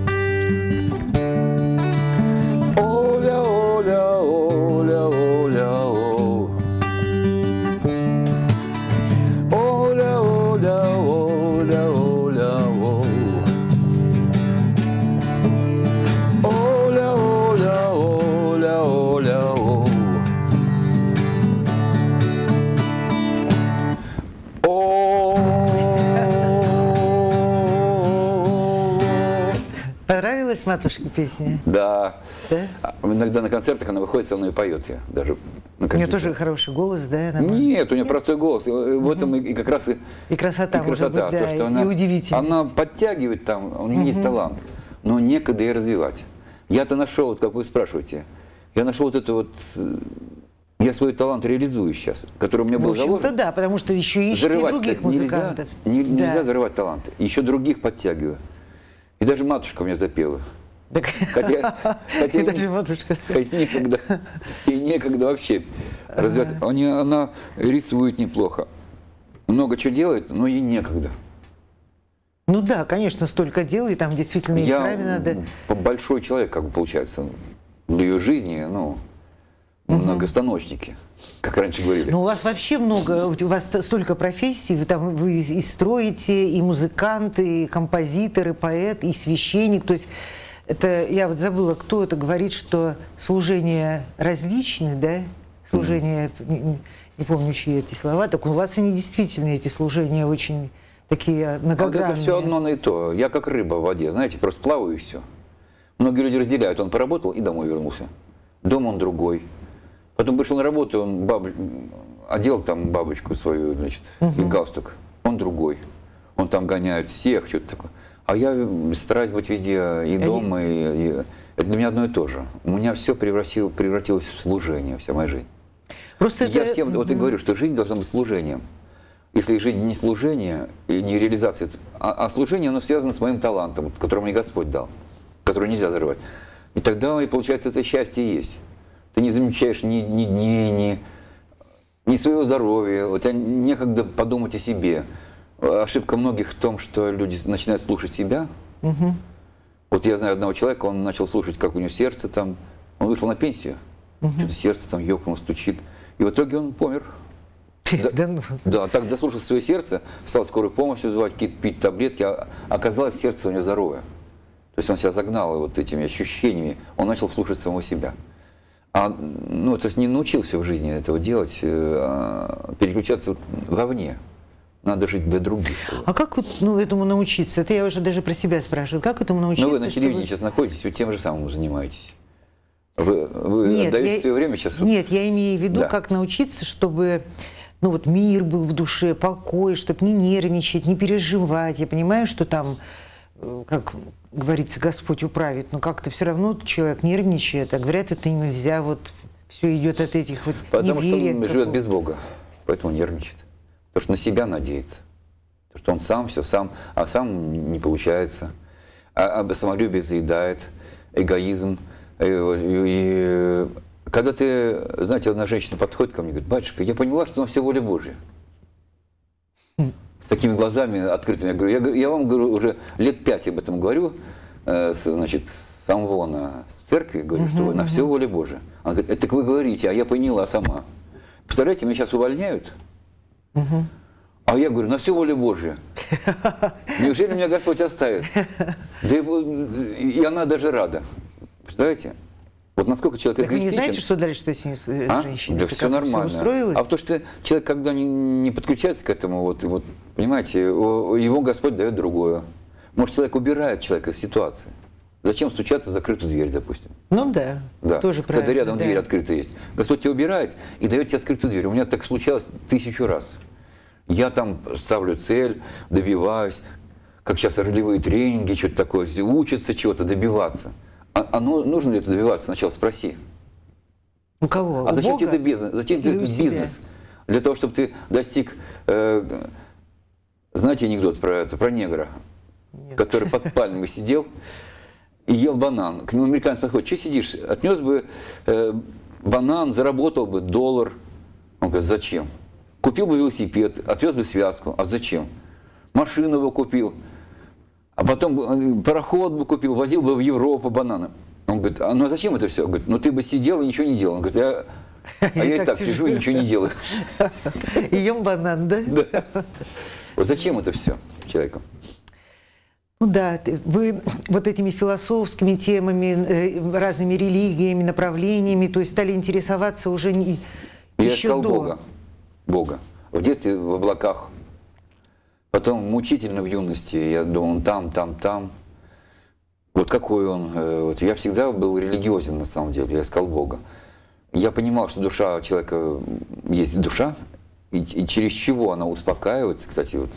Оля, Оля, Оля, Оля, Оля. Оля, Оля, Оля, Оля, Оля. Оля, Оля, Оля, Оля, Оля. Понравилась матушке песня? Да. Да? Иногда на концертах она выходит со мной и поет. Я даже у нее тоже хороший голос, да? Она... Нет, у нее Нет? простой голос. В этом и, и как раз и, и красота, и красота. Быть, да, то, что и она, удивительность. Она подтягивает там, у нее угу. есть талант, но некогда ее развивать. Я-то нашел, вот как вы спрашиваете, я нашел вот это вот... Я свой талант реализую сейчас, который у меня был заложен. В общем-то, да, потому что еще ищете других музыкантов. Нельзя, не, да. нельзя зарывать таланты. Еще других подтягиваю. И даже матушка у меня запела. Так... Хотя, хотя и даже матушка. Хотя некогда, и некогда вообще развиваться. Ага. Она рисует неплохо. много чего делает, но ей некогда. Ну да, конечно, столько дел, и там действительно и храме надо. Большой человек, как бы получается, для ее жизни, ну, угу. многостаночники, как раньше говорили. Ну у вас вообще много, у вас столько профессий, вы там вы и строите, и музыкант, и композитор, и поэт, и священник, то есть это, я вот забыла, кто это говорит, что служения различны, да, служения, mm. не, не помню, чьи эти слова, так у вас они действительно, эти служения очень такие многогранные. А это все одно и то. Я как рыба в воде, знаете, просто плаваю и все. Многие люди разделяют. Он поработал и домой вернулся. Дом он другой. Потом пришел на работу, он баб... одел там бабочку свою, значит, uh-huh. и галстук. Он другой. Он там гоняет всех, что-то такое. А я стараюсь быть везде, и дома, и, и... Это для меня одно и то же. У меня все превратилось, превратилось в служение, вся моя жизнь. Просто я это... всем вот и говорю, что жизнь должна быть служением. Если жизнь не служение, и не реализация, а, а служение, оно связано с моим талантом, который мне Господь дал, который нельзя зарывать. И тогда, и получается, это счастье есть. Ты не замечаешь ни, ни дней, ни, ни своего здоровья, у тебя некогда подумать о себе. Ошибка многих в том, что люди начинают слушать себя. Угу. Вот я знаю одного человека, он начал слушать, как у него сердце там, он вышел на пенсию, угу. сердце там ёкнуло, стучит, и в итоге он помер. Да, да, ну... да, так заслушал свое сердце, стал скорую помощь вызывать, пить таблетки, а оказалось, сердце у него здоровое. То есть он себя загнал вот этими ощущениями, он начал слушать самого себя. А, ну, то есть не научился в жизни этого делать, а переключаться вовне. Надо жить для других. А как вот, ну, этому научиться? Это я уже даже про себя спрашиваю. Как этому научиться? Ну, вы на телевидении вы... сейчас находитесь, вы тем же самым занимаетесь. Вы, вы нет, отдаете я... свое время сейчас? Нет, я имею в виду, да. как научиться, чтобы... Ну вот мир был в душе, покой, чтобы не нервничать, не переживать. Я понимаю, что там, как говорится, Господь управит, но как-то все равно человек нервничает, а говорят, это нельзя, вот все идет от этих вот Потому что он какого-то. живет без Бога, поэтому нервничает. Потому что на себя надеется. Потому что он сам все сам, а сам не получается. А, а самолюбие заедает, эгоизм. И, и, когда ты, знаете, одна женщина подходит ко мне и говорит: батюшка, я поняла, что на все воля Божья. С такими глазами открытыми. Я говорю, я, я вам говорю, уже лет пять об этом говорю, э, с, значит, с Амвона, с церкви, говорю, uh-huh, что uh-huh. на все воля Божья. Она говорит: это так вы говорите, а я поняла сама. Представляете, меня сейчас увольняют, uh-huh. а я говорю, на все воля Божья. Неужели меня Господь оставит? Да и, и она даже рада. Представляете? Вот насколько человек эгоистичен. Вы не знаете, что дальше, что с ней а? женщиной? Да все нормально. Все а то, что человек, когда не, не подключается к этому, вот, вот, понимаете, его Господь дает другое. Может, человек убирает человека из ситуации. Зачем стучаться в закрытую дверь, допустим? Ну да, да. тоже правильно. Когда рядом да. дверь открытая есть. Господь тебя убирает и дает тебе открытую дверь. У меня так случалось тысячу раз. Я там ставлю цель, добиваюсь, как сейчас ролевые тренинги, что-то такое, учатся чего-то добиваться. А, а ну, нужно ли это добиваться? Сначала спроси. У кого? А У зачем Бога? тебе это бизнес? Зачем тебе этот бизнес? Для того, чтобы ты достиг... Э, знаете анекдот про это, про негра, Нет. который под пальмой сидел и ел банан. К нему американец подходит: что сидишь? Отнес бы э, банан, заработал бы доллар. Он говорит: зачем? Купил бы велосипед, отвез бы связку. А зачем? Машину его купил. А потом пароход бы купил, возил бы в Европу бананы. Он говорит: а ну а зачем это все? Он говорит: ну ты бы сидел и ничего не делал. Он говорит: я, а я и так сижу и ничего не делаю. И ем банан, да? Да. Вот зачем это все человеку? Ну да, вы вот этими философскими темами, разными религиями, направлениями, то есть стали интересоваться уже не, я еще искал до... Бога. Бога. В детстве в облаках. Потом мучительно в юности, я думал, он там, там, там. Вот какой он. Вот. Я всегда был религиозен на самом деле, я искал Бога. Я понимал, что душа человека есть душа, и, и через чего она успокаивается. Кстати, вот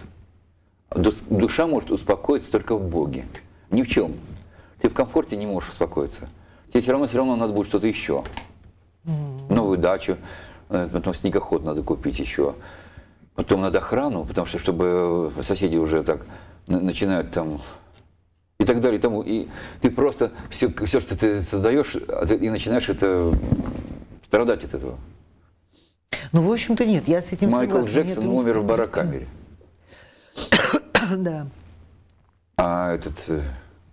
душа может успокоиться только в Боге, ни в чем. Ты в комфорте не можешь успокоиться. Тебе все равно, все равно надо будет что-то еще. Новую дачу, потом снегоход надо купить еще. Потом надо охрану, потому что чтобы соседи уже так начинают там и так далее. И, тому, и ты просто все, все, что ты создаешь, и начинаешь это страдать от этого. Ну, в общем-то, нет, я с этим Майкл согласна. Джексон Нет, умер в барокамере. Да. А этот э,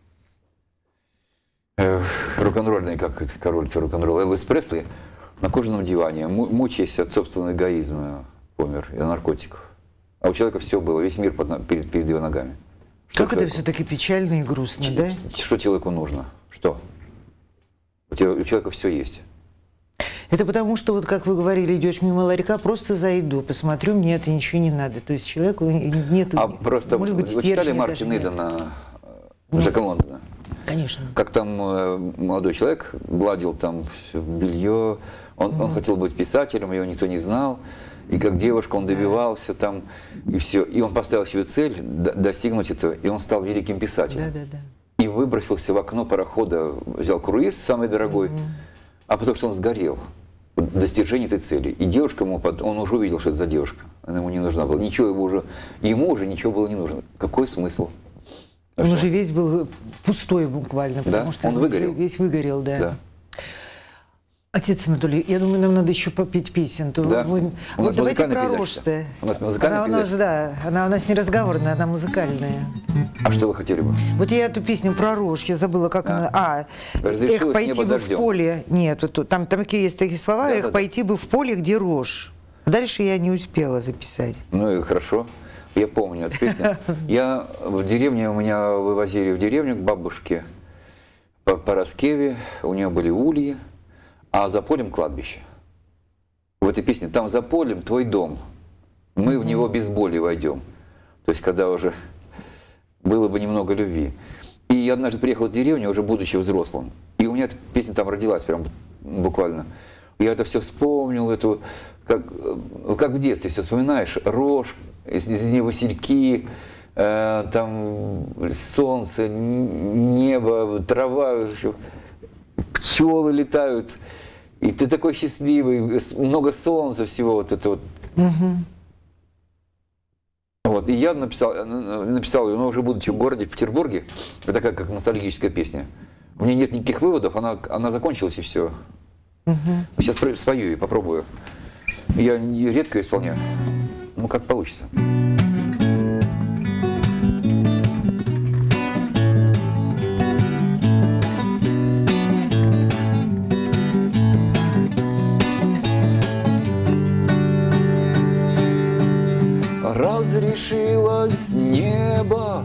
э, рок-н-ролльный, как это, король рок-н-ролл, Элвис Пресли на кожаном диване, мучаясь от собственного эгоизма, помер и наркотиков. А у человека все было, весь мир под, перед, перед его ногами. Что Как это все-таки печально и грустно, Ч да? Что человеку нужно? Что? У, тебя, у человека все есть. Это потому, что, вот как вы говорили, идешь мимо ларька, просто зайду, посмотрю, мне это ничего не надо. То есть человеку нету... А просто может быть, вы читали стержня Мартина даже нет. Идена, Нет. Джека Лондона? Конечно. Как там э, молодой человек гладил там всё белье, он, mm-hmm. он хотел быть писателем, его никто не знал, и как девушка он добивался там, и все. И он поставил себе цель достигнуть этого, и он стал великим писателем. Да, да, да. И выбросился в окно парохода, взял круиз самый дорогой, mm-hmm. а потому что он сгорел. Достижение этой цели. И девушка ему, под... он уже увидел, что это за девушка. Она ему не нужна была. Ничего ему уже, ему уже ничего было не нужно. Какой смысл? Он что? уже весь был пустой буквально, потому Да? что Он он выгорел. весь выгорел, да. Да. Отец Анатолий, я думаю, нам надо еще попеть песен. То Да. мы... У нас вот давайте музыкальная про передача. Рожь-то. У нас музыкальная она у нас, передача. да, она у нас не разговорная, она музыкальная. А что вы хотели бы? Вот я эту песню про рожь, я забыла, как А. она... А, Разрешилось эх, пойти небо бы дождем. в поле... Нет, вот тут, там, там такие есть такие слова, Да, эх, да, да. пойти бы в поле, где рожь. Дальше я не успела записать. Ну и хорошо. Я помню эту песню. Я в деревне, у меня вывозили в деревню к бабушке по Пороскеве, у нее были ульи, а за полем кладбище. В этой песне «Там за полем твой дом, мы в него без боли войдем». То есть когда уже было бы немного любви. И я однажды приехал в деревню, уже будучи взрослым, и у меня эта песня там родилась прям буквально. Я это все вспомнил, эту, как, как в детстве все вспоминаешь, рожь, из, из нее васильки, э, там солнце, небо, трава, еще, пчелы летают, и ты такой счастливый, много солнца, всего вот это вот. Угу. Вот, и я написал, написал ее, но уже будучи в городе, в Петербурге, это такая как ностальгическая песня. У меня нет никаких выводов, она, она закончилась и все. Угу. Сейчас спою и попробую. Я редко ее исполняю. Ну, как получится. Разрешилось небо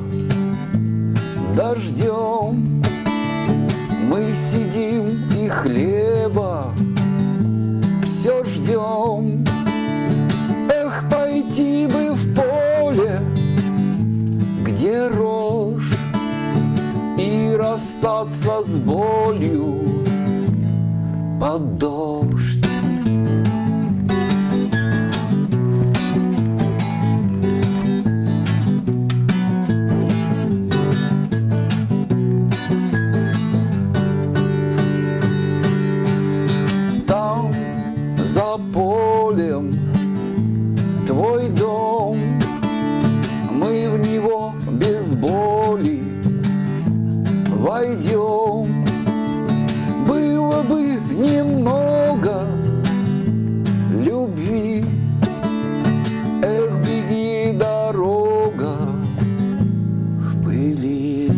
дождем, мы сидим и хлеба все ждем. Эх, пойти бы в поле, где рожь, и расстаться с болью под дождь. За полем твой дом, мы в него без боли войдем. Было бы немного любви, эх, беги, дорога в пыли.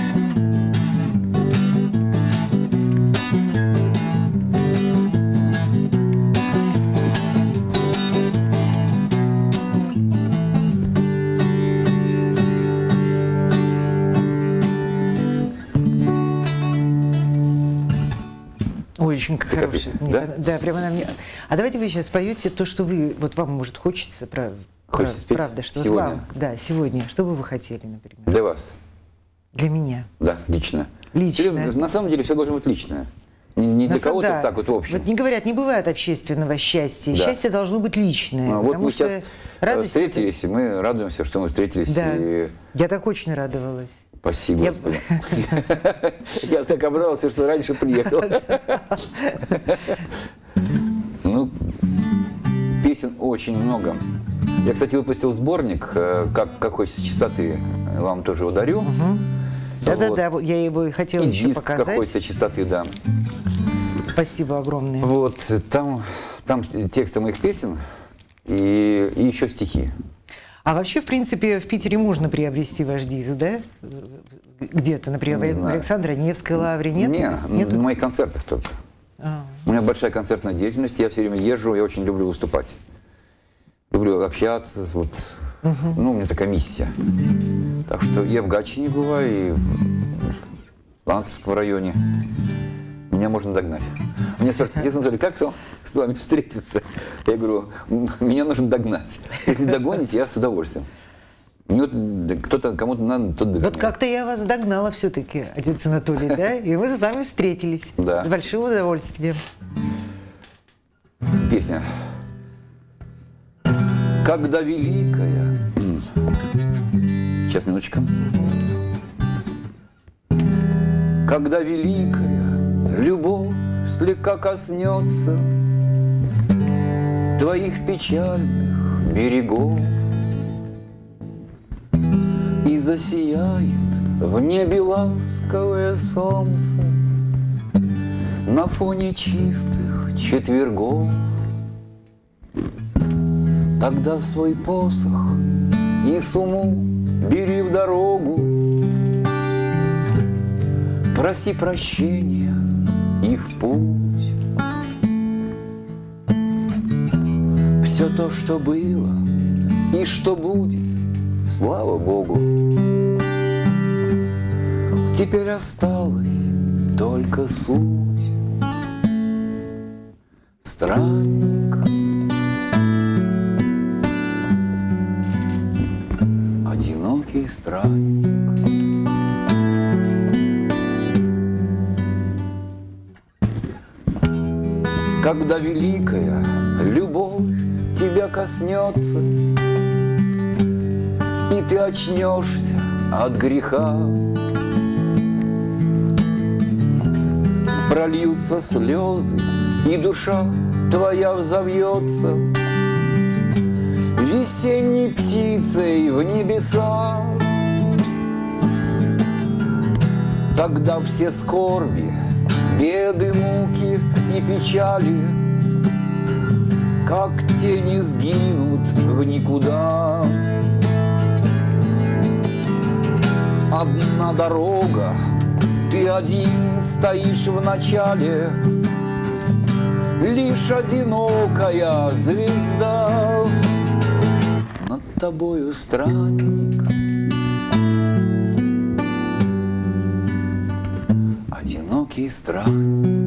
Очень хороший. Да? Да, прямо на мне. А давайте вы сейчас споете то, что вы, вот вам, может, хочется, прав, Хочется прав, правда, что сегодня. вот вам, да, сегодня, что бы вы хотели, например? Для вас. Для меня. Да, лично. Лично. На самом деле все должно быть личное. Не, не для кого-то да. так вот в общем. Вот не говорят, не бывает общественного счастья. Да. Счастье должно быть личное. А вот мы что сейчас радость встретились, и мы радуемся, что мы встретились. Да. И... Я так очень радовалась. Спасибо, Я... Господи. Я так обрадовался, что раньше приехал. Ну, песен очень много. Я, кстати, выпустил сборник «Как какой с частоты», вам тоже его дарю. Да-да-да, я его и хотела еще показать. И диск какой со частоты, да. Спасибо огромное. Вот, там там тексты моих песен и, и еще стихи. А вообще, в принципе, в Питере можно приобрести ваш диск, да? Где-то, например, в Александра Невской лавре, нет? Не, Нету? на моих концертах только. А. У меня большая концертная деятельность, я все время езжу, я очень люблю выступать. Люблю общаться, вот, угу. ну, у меня такая миссия. Так что я в Гатчине бываю, и в Сланцевском районе. Меня можно догнать. Меня спрашивают: отец Анатолий, как с вами встретиться? Я говорю: меня нужно догнать. Если догоните, я с удовольствием. Вот кто-то, кому-то надо, тот догоняет. Вот как-то я вас догнала все-таки, отец Анатолий, да? И мы с вами встретились. Да. С большим удовольствием. Песня. Когда великая... Сейчас, минуточку. Когда великая любовь слегка коснется твоих печальных берегов и засияет в небе ласковое солнце на фоне чистых четвергов, тогда свой посох и суму бери в дорогу, проси прощения и в путь. Все то, что было и что будет, слава Богу, теперь осталась только суть. Странник, одинокий странник. Когда великая любовь тебя коснется, и ты очнешься от греха, прольются слезы, и душа твоя взовьется весенней птицей в небеса. Тогда все скорби, беды, муки и печали, как тени, сгинут в никуда. Одна дорога, ты один стоишь в начале, лишь одинокая звезда над тобою, странник. Одинокий странник.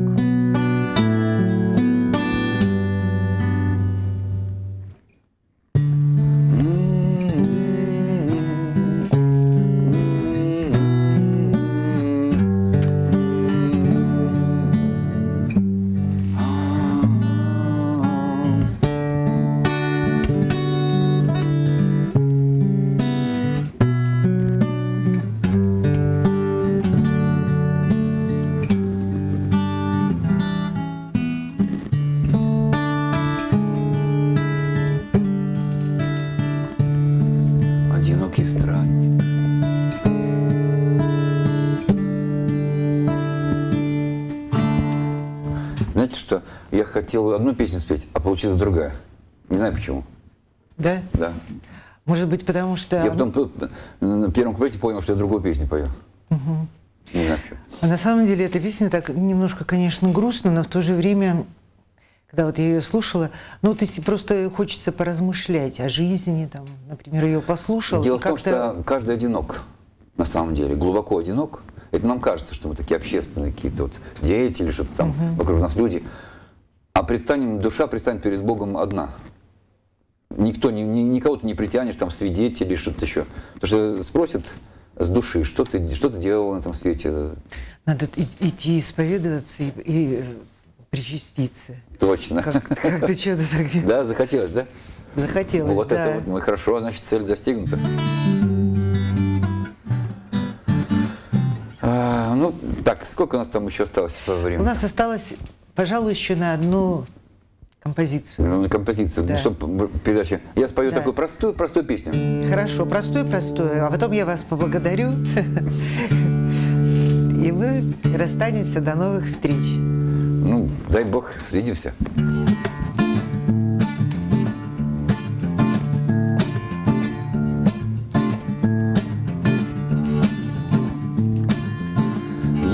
Одинокий странник. Знаете что? Я хотел одну песню спеть, а получилась другая. Не знаю почему. Да? Да. Может быть, потому что... Я потом на первом куплете понял, что я другую песню пою. Угу. Не знаю почему. А на самом деле эта песня так немножко, конечно, грустно, но в то же время, когда вот я ее слушала, ну, ты просто хочется поразмышлять о жизни, там, например, ее послушал. Дело в том, что каждый одинок, на самом деле, глубоко одинок. Это нам кажется, что мы такие общественные какие-то вот деятели, что-то там угу. вокруг нас люди. А предстанем, душа предстанет перед Богом одна. Никто, ни, ни, никого ты не притянешь, там, свидетелей, что-то еще. Потому что спросят с души, что ты, что ты делал на этом свете. Надо идти исповедоваться и, и причаститься. Точно. Как, как ты что-то так... Да, захотелось, да? Захотелось, ну, вот да. это вот, ну, хорошо, значит, цель достигнута. А, ну, так, сколько у нас там еще осталось по времени? У нас осталось, пожалуй, еще на одну композицию. Ну, на композицию. Да. Ну, чтобы передача. Я спою да. такую простую, простую песню. Хорошо, простую, простую. А потом я вас поблагодарю. И мы расстанемся. До новых встреч. Ну, дай Бог, свидимся.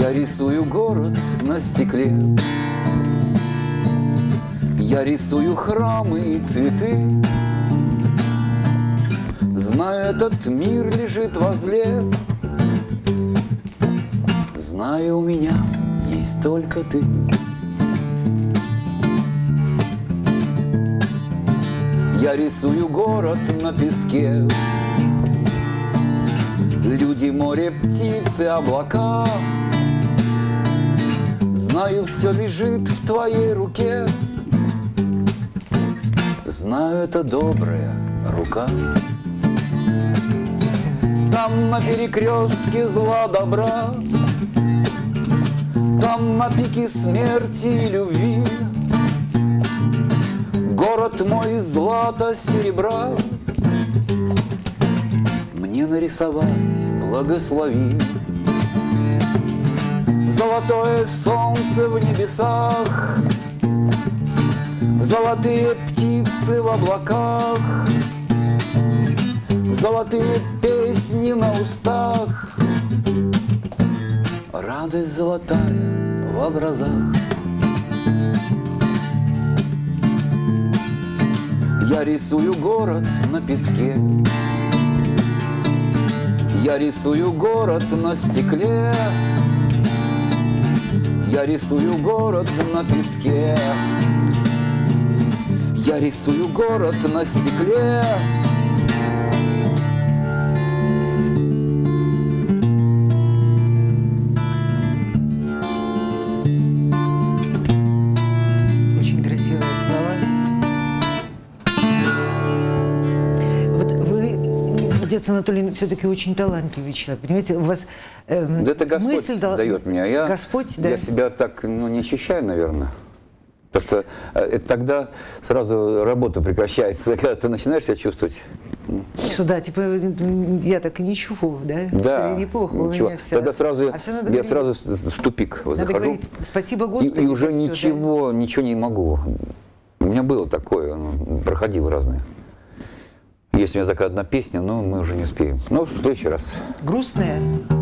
Я рисую город на стекле, я рисую храмы и цветы. Знаю, этот мир лежит возле, знаю, у меня есть только ты. Я рисую город на песке, люди, море, птицы, облака. Знаю, все лежит в твоей руке, знаю, это добрая рука. Там на перекрестке зла добра, там на пике смерти и любви, город мой из злата серебра. Мне нарисовать благослови. Золотое солнце в небесах, золотые птицы в облаках, золотые песни на устах, радость золотая в образах. Я рисую город на песке, я рисую город на стекле, я рисую город на песке, я рисую город на стекле. Очень красивые слова. Вот вы, отец Анатолий, все-таки очень талантливый человек. Понимаете, у вас э, Да это Господь мысль дал- дает мне, а я, Господь, да. я себя так ну, не ощущаю, наверное. Потому что э, тогда сразу работа прекращается, когда ты начинаешь себя чувствовать. Что да, типа я так и не чувствую, да? Да, Всё неплохо у ничего. меня всё. Тогда сразу, А всё надо я говорить- сразу с- с- в тупик Надо захожу. говорить спасибо И, Господи. и уже за всё, да. ничего, ничего не могу. У меня было такое, ну, проходило разное. Есть у меня такая одна песня, но мы уже не успеем. Ну, в следующий раз. Грустная.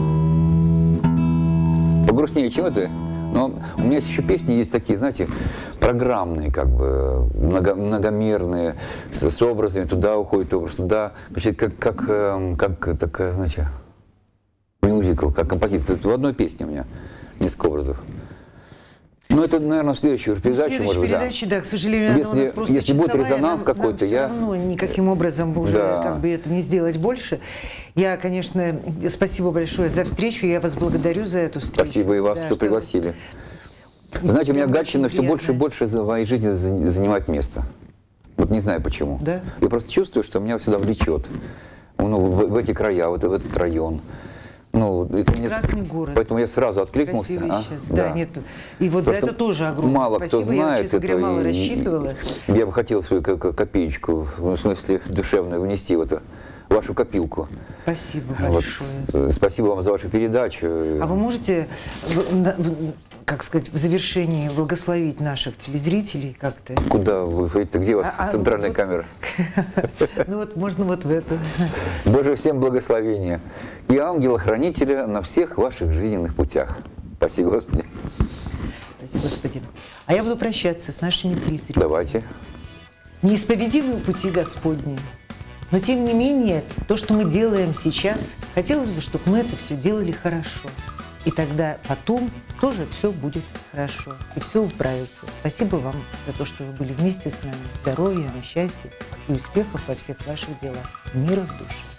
Погрустнее, чем это. Но у меня есть еще песни, есть такие, знаете, программные, как бы, много, многомерные, с, с образами, туда уходит образ, туда. Значит, как, как, эм, как такая, знаете, мюзикл, как композиция. Это в одной песне у меня несколько образов. Ну, это, наверное, следующую передачу, Следующей может быть, да. передаче, да, к сожалению, она Если- у нас просто если будет часовая, резонанс нам- какой-то, нам я- всё равно никаким образом уже Да. как бы это не сделать больше. Я, конечно, спасибо большое за встречу, я вас благодарю за эту встречу. Спасибо и вас, Да, что пригласили. Вы знаете, у меня Очень Гатчина все больше и приятно. больше за моей жизни за- занимает место. Вот не знаю почему. Да? Я просто чувствую, что меня сюда влечет. Ну, в, в эти края, вот в этот район. Ну, это мне- Прекрасный город. Поэтому я сразу откликнулся. Красивый а? сейчас. Да, нет. И вот Просто за это тоже огромное мало спасибо. кто Я, знает честно говоря, этого, мало и- рассчитывала. и я бы хотел свою ко- ко- копеечку, в смысле душевную, внести в эту вашу копилку. Спасибо Вот, большое. э, спасибо вам за вашу передачу. А вы можете, в- на- в- как сказать, в завершении благословить наших телезрителей как-то? Куда вы, видите, где у вас А- а центральная вот- камера? Ну вот можно вот в эту. Боже, всем благословения и ангела-хранителя на всех ваших жизненных путях. Спасибо, Господи. Спасибо, Господи. А я буду прощаться с нашими телезрителями. Давайте. Неисповедимы пути Господни. Но тем не менее, то, что мы делаем сейчас, хотелось бы, чтобы мы это все делали хорошо. И тогда потом тоже все будет хорошо. И все управится. Спасибо вам за то, что вы были вместе с нами. Здоровья, счастья и успехов во всех ваших делах. Мира в душе.